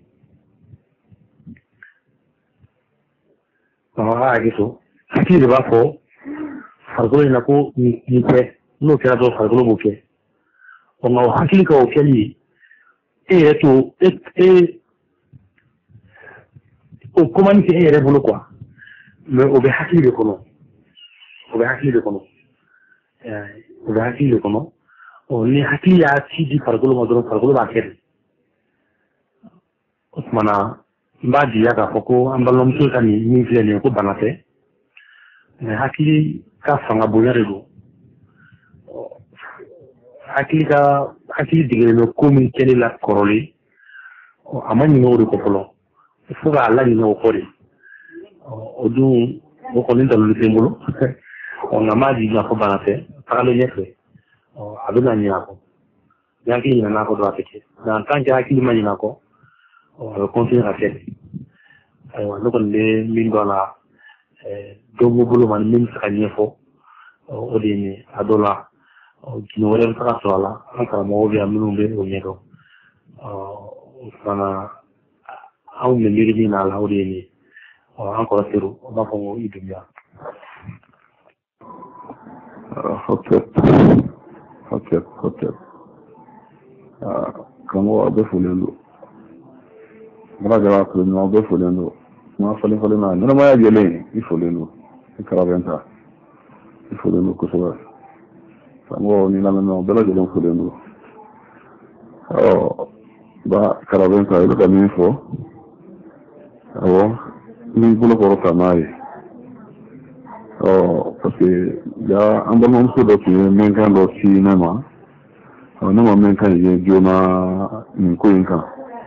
ah, agiso. Hakili le beau fort, par le n'a pas ni ni fait, nous qui avons par le bouquet. On a hakili ka okeli, et tout, et et o comment c'est ere bolo quoi mais o be hakili de kono o be hakili de kono eh o be hakili de kono o ni hakili ya ci di fargolo modoro fargolo ba ker osmana mbadi ya ka foko ambalom to tani ni flene ko banate mais hakili ka fanga boyare do hakili ka hakili digere no komi kele la koroli o amani no ko polo faut que Allah nous accorde. Odou, on connaît dans le symbole. On a mal dit qu'on va faire. Par le nez, on a besoin de nous. Bien qu'il y en a pas droit à faire. Dans tant qu'il y a qui m'a dit qu'on, on va continuer à faire. Alors, nous connaissons mille dollars. Donc, nous voulons même faire une fois. Au dernier, à dollar. Qui nous relève pas sur là. Encore moi, on vient nous lever au niveau. On a au me miridi na laudi ni ancora siru ma ko idunya hotel hotel hotel ah kamo abe fulendo mara gara ko no abe fulendo ma fale fale na no ma ya jele i fulendo i karaventa i fulendo ko so kamo ni la no bela jele fulendo oh ba karaventa ilo da mi fo oh ni bulo ko tamai oh parce ya amba mom so do ki men kan do ci nama oh no men kan ye jona ni ko inka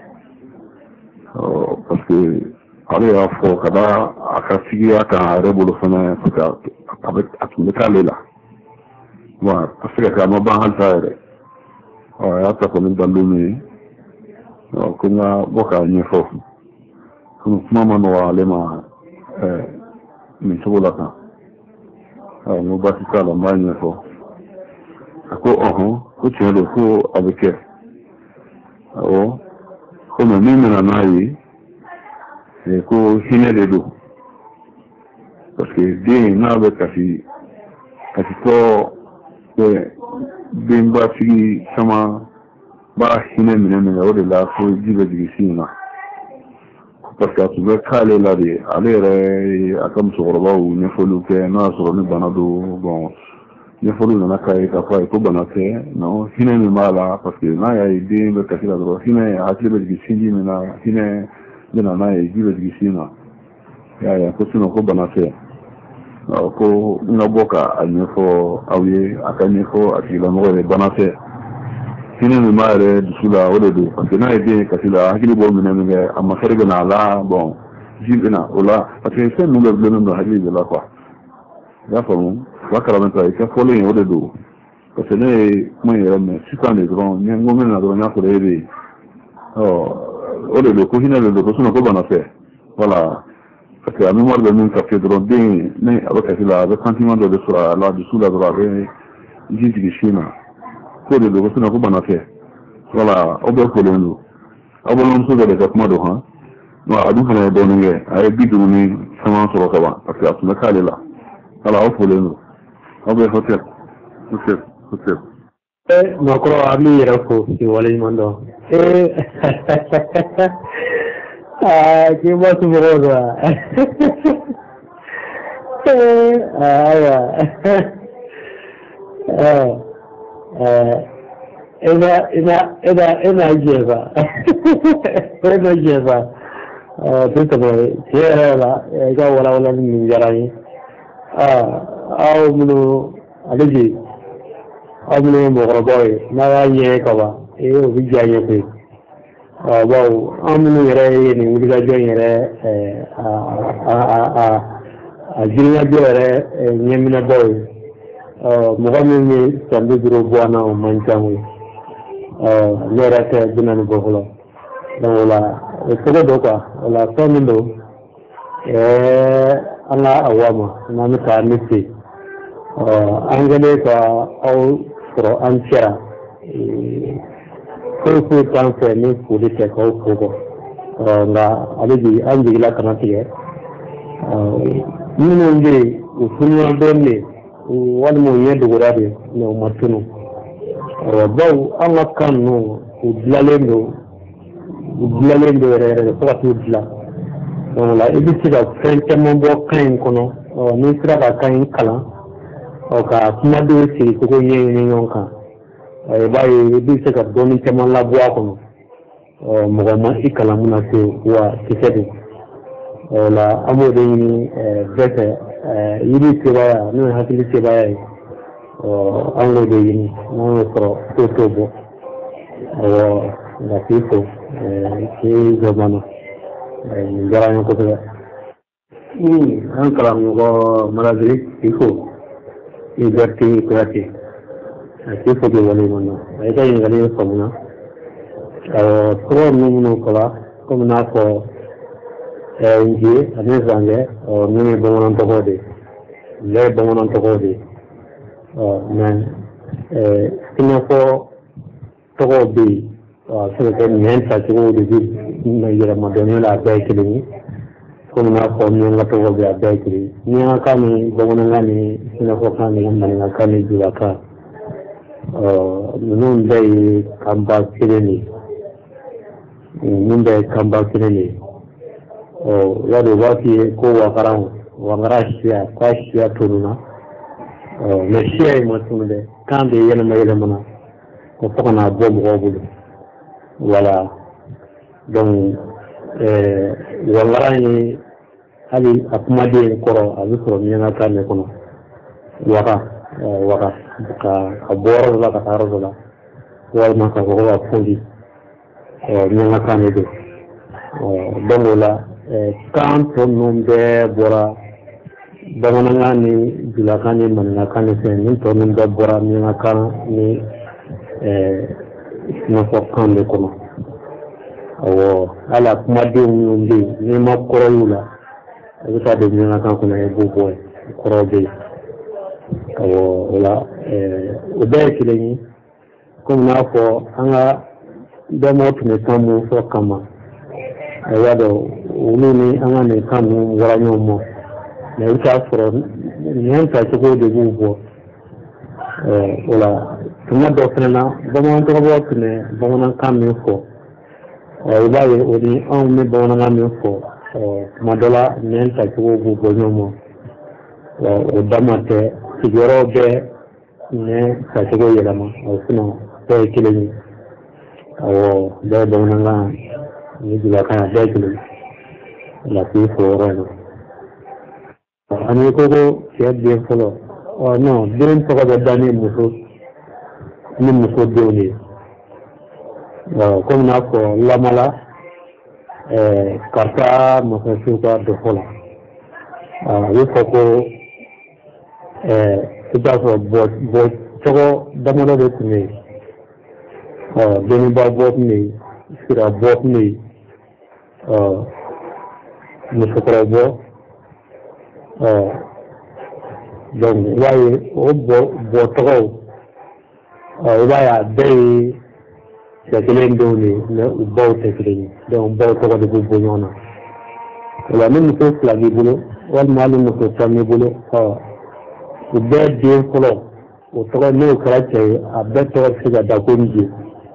oh parce que ale ya fo kada akasigi aka rebulo fana ka avec atumbe kalela wa parce que ka ma ban hal tayre oh ya ta ko min dalumi oh kuma boka ni fo kuma no wale ma eh min sobola ka ah mo bati kala manye fo ko oho ko chelo ko abeke oh ko no ni na nayi e ko hinele do parce que bien na be kasi kasi to e bimba fi sama ba hine minene o de la ko jibe digisina parce que tu veux caler là de aller à comme sur le bas où ne faut le faire non sur le banado bon ne faut le na kai ka fa ko banate non hine mi mala parce que na ya idée me kasi la droit hine a tele de sindi me na hine de na na e jibe de sina ya ya ko sino ko banate ko na boka a ne fo awie aka ne fo akila mo de banate hine mi mare dusula o de do parce que na idée kasi la hakili bo mi ne me amma farga na la bon jibina ola parce que c'est nous le problème de hakili de la quoi ya famu wa karamenta e ka fole o de do parce que ne mo yere me sitan de grand ne ngome na do nya ko de oh o de do ko hine le do ko sino ko banate voilà parce que la mémoire de nous ça fait drôle bien mais avec la le sentiment de sera là dessous la droite et j'ai dit china ko de do ko sino ko banate voilà o be ko le ndo abolon so de ka modo ha no adu kana do nge ay bidu ni sama so ko ba parce que asuna kale la ala o ko le ndo o be hotel hotel hotel eh no ko ami yera ko si wale mando eh ah che mo tu rosa eh ah eh eh ina ina ina ina jeva ina jeva eh tutto bene era la ga wala wala min jarani ah aw munu alaji aw munu mo roboy na ya ye ko ba e o bi jaye ko ah wow amunu yere ni mi ga joy yere eh a a a a jinna jere nyemina boy ah mo ga mi tambe duro bona o manchamu lera te dinan bokolo wala ko do kwa wala to mindo eh ala awama na mi ka misi angale ka au pro anchera ko ko tan fe ni puli te ko ko nga aliji anji la kana tiye ni no ngi usunwa donni wal mo yedo gorade no matunu baw anga kanu udlalendo udlalendo rere ko atu udla wala ibiti da fente mo bo kan kono ni sira ka kan kala o ka kuma do si ko nyi ni yonka e bayi ibiti ka doni tema la bo kono mo ga ma ikala muna se wa kisedi wala amode ni bete yidi se baya no hakili se baya ango de yini no pro totobo o la tipo che zamano ngara ko to ni ankara ngo maradri tipo e gerti kurati tipo de wale mono ai dai ngale ko mona o pro no kola come na ko e ngi ane zange o ni bonon to hode le bonon to hode mais euh il faut trop de euh c'est que même ça tu vois de dire il y a un donné la paix que lui comme n'a fɔ miyanka tɔgɔ bɛ a bɛɛ kelen miyanka ni bamanankan ni sinafɔkan ni maninkakan ni julakan ninnu bɛɛ ye kanba kelen de ye ninnu bɛɛ ye kanba kelen de ye yadɔ u b'a f'i ye ko wakaran wakara siya k'a siya tununa mɛ siya ye ma tunu dɛ kan de yɛlɛma yɛlɛmana ko fo ka n'a bɔ mɔgɔw bolo voilà donc wangara ye hali a kumaden kɔrɔ a bɛ sɔrɔ miyankakan de kɔnɔ waka waka ka a bɔ yɔrɔ dɔ la ka taa yɔrɔ dɔ la walima ka fɔ ko ka fɔli miyankakan de don donc o la kan tɔ ninnu bɛɛ bɔra bamanankan ni julakan ni maninkakan ni fɛn nin tɔ ninnu bɛɛ bɔra miyankakan ni sinafɔkan de kɔnɔ awɔ hali a kumadenw minnu bɛ yen n'i ma kɔrɔ y'u la a bɛ taa don miyankakan kɔnɔ i b'o bɔ yen kɔrɔ bɛ yen awɔ o la o bɛɛ ye kelen ye komi n'a fɔ an ka bɛnbaw tun bɛ kan mun fɔ kama a y'a dɔn olu ni an ka nin kan ninnu bɔra ɲɔgɔn ma mɛ i bɛ taa sɔrɔ nin tacogo de b'u bɔ o la tuma dɔ fana na bamanan tɔgɔbaw tun bɛ bamanankan min fɔ i b'a ye o ni anw bɛ bamanankan min fɔ tuma dɔ la nin tacogo b'u bɔ ɲɔgɔn ma o dama tɛ sigiyɔrɔ bɛɛ nin tacogo yɛlɛma sinon bɛɛ ye kelen ye awɔ bɛɛ ye bamanankan ni julakan bɛɛ ye kelen ye la k'i fɔ yɔrɔ in na ani ko ko cɛ den fɔlɔ non den tɔgɔ bɛ da ni muso ni muso denw de ye komi n'a fɔ lamala karisa masasiw ka dɔfɔ la a bɛ fɔ ko i b'a sɔrɔ bɔ tɔgɔ damadɔ de tun bɛ yen dɔnniba bɔ tun bɛ yen sira bɔ tun bɛ yen musokɔrɔbɔ donc i b'a ye o bɔ tɔgɔw i b'a ye a bɛɛ ye cɛ kelen denw de ye mɛ u baw tɛ kelen ye donc baw tɔgɔ de b'u bɔ ɲɔgɔn na o la ni muso fila b'i bolo walima hali muso tan b'i bolo u bɛɛ den fɔlɔ o tɔgɔ n'o kɛra cɛ ye a bɛɛ tɔgɔ bɛ se ka da ko ni je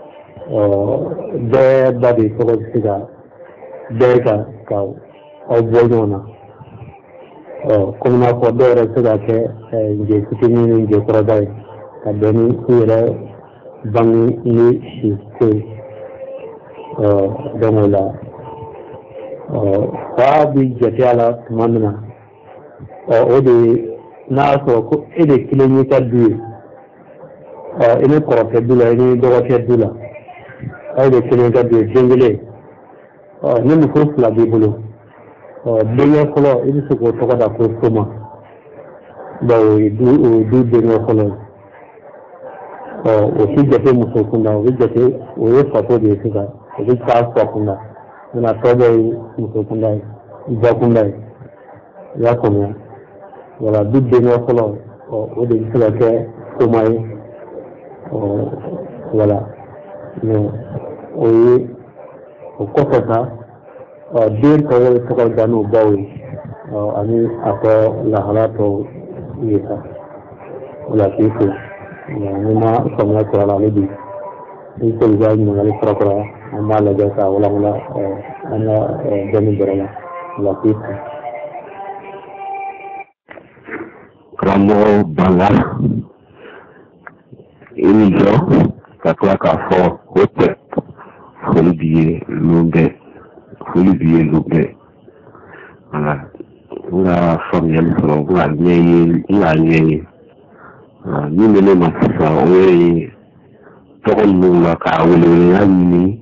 bɛɛ ba de tɔgɔ bɛ se ka bɛɛ ka ka aw bɔ ɲɔgɔn na komi n'a fɔ dɔw yɛrɛ bɛ se ka kɛ nje fitinin ni nje kɔrɔba ye ka bɛn ni u yɛrɛ bange ni si ko ye donc o la fa bi jate a la tuma min na o de ye n'a y'a sɔrɔ ko e de kelen y'i ka du ye i ni kɔrɔkɛ du la i ni dɔgɔkɛ du la aw de kelen ka du ye den kelen ni muso fila b'i bolo denkɛ fɔlɔ i bɛ se k'o tɔgɔ da ko soma bawo o ye du denkɛ fɔlɔ ye o ti jate muso kunda o bɛ jate o ye faso de ye sisan o bɛ taa fa kunda nka tɔ bɛɛ ye muso kunda ye ba kunda ye i y'a faamuya wala du denkɛ fɔlɔ o de bɛ se ka kɛ soma ye wala o ye o kɔfɛ sa den tɔw bɛ tɔgɔ da n'o baw ye ani a tɔ lahala tɔw ye sa o la k'i fo ni ma faamuya sɔrɔ a la ale bi ni kɔni ka ɲininkali fara fara an b'a lajɛ k'a walawala an ka dɔnni bɛrɛ la o la k'i fo. karamɔgɔ banga i ni jɔ ka tila k'a fɔ o tɛ foli b'i ye lu bɛɛ foli b'i ye lu bɛɛ wala n ka faamuyali sɔrɔ n ka ɲɛ ye n ka ɲɛ ye min bɛ ne ma sisan o ye tɔgɔ ninnu la k'a weleweleya ɲini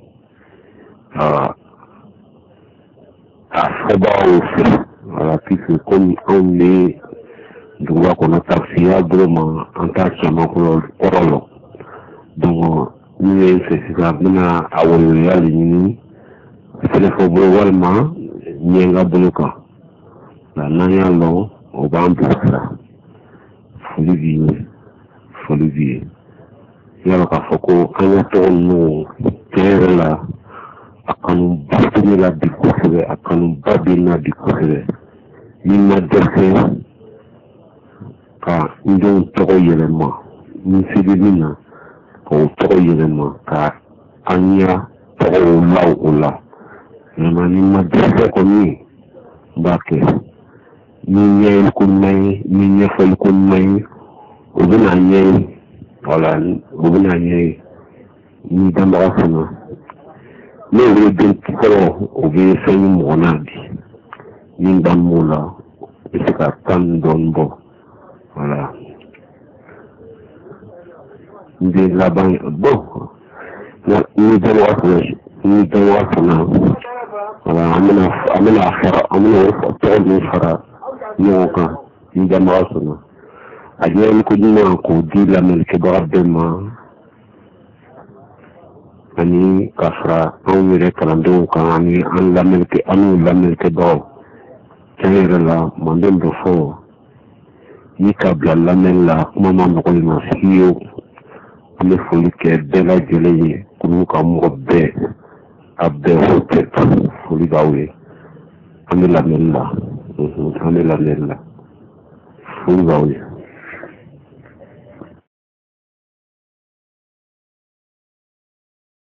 a fɔbagaw fɛ wala puisque komi anw bɛ duguba kɔnɔ taksiya bolo ma an t'a caman kɔrɔ lɔ donc min ye n fɛ sisan n bɛna a weleweleya de ɲini sɛnɛfɔ bolo walima ɲɛnga bolo kan n'an y'a lɔn o b'an bilasira foli b'i ye foli b'i ye yala k'a fɔ ko an ka tɔgɔ ninnu tiɲɛ yɛrɛ la akan bastoni la di kosebe akan babina di kosebe ni ma dese ka ndon togo yelema ni sidina ko togo yelema ka anya togo law ula ma ni ma dese ko ni bake ni nyel kun may ni nyefal kun may ubina nyel wala ubina nyel ni damba sana ne le den ko o be sen monadi ni dan mola isika tan don bo wala ndi la ban bo na ni dan wa ko ni dan wa sana wala amina amina akhira amina to ni fara ni ka ni dan wa sana ajen ko ni ko di la mel ke bardema ani kafra an yɛrɛ kalandenw kan ani an lamɛnnikɛ an lamɛnnikɛbagaw tiɲɛ yɛrɛ la manden dɔ fɔ ni ka bila lamɛnni la kuma ma nɔgɔ in ma fiyewu an bɛ foli kɛ bɛɛ lajɛlen ye k'olu ka mɔgɔ bɛɛ a bɛɛ fo tɛ foli b'aw ye an bɛ lamɛnni la an bɛ lamɛnni la foli b'aw ye.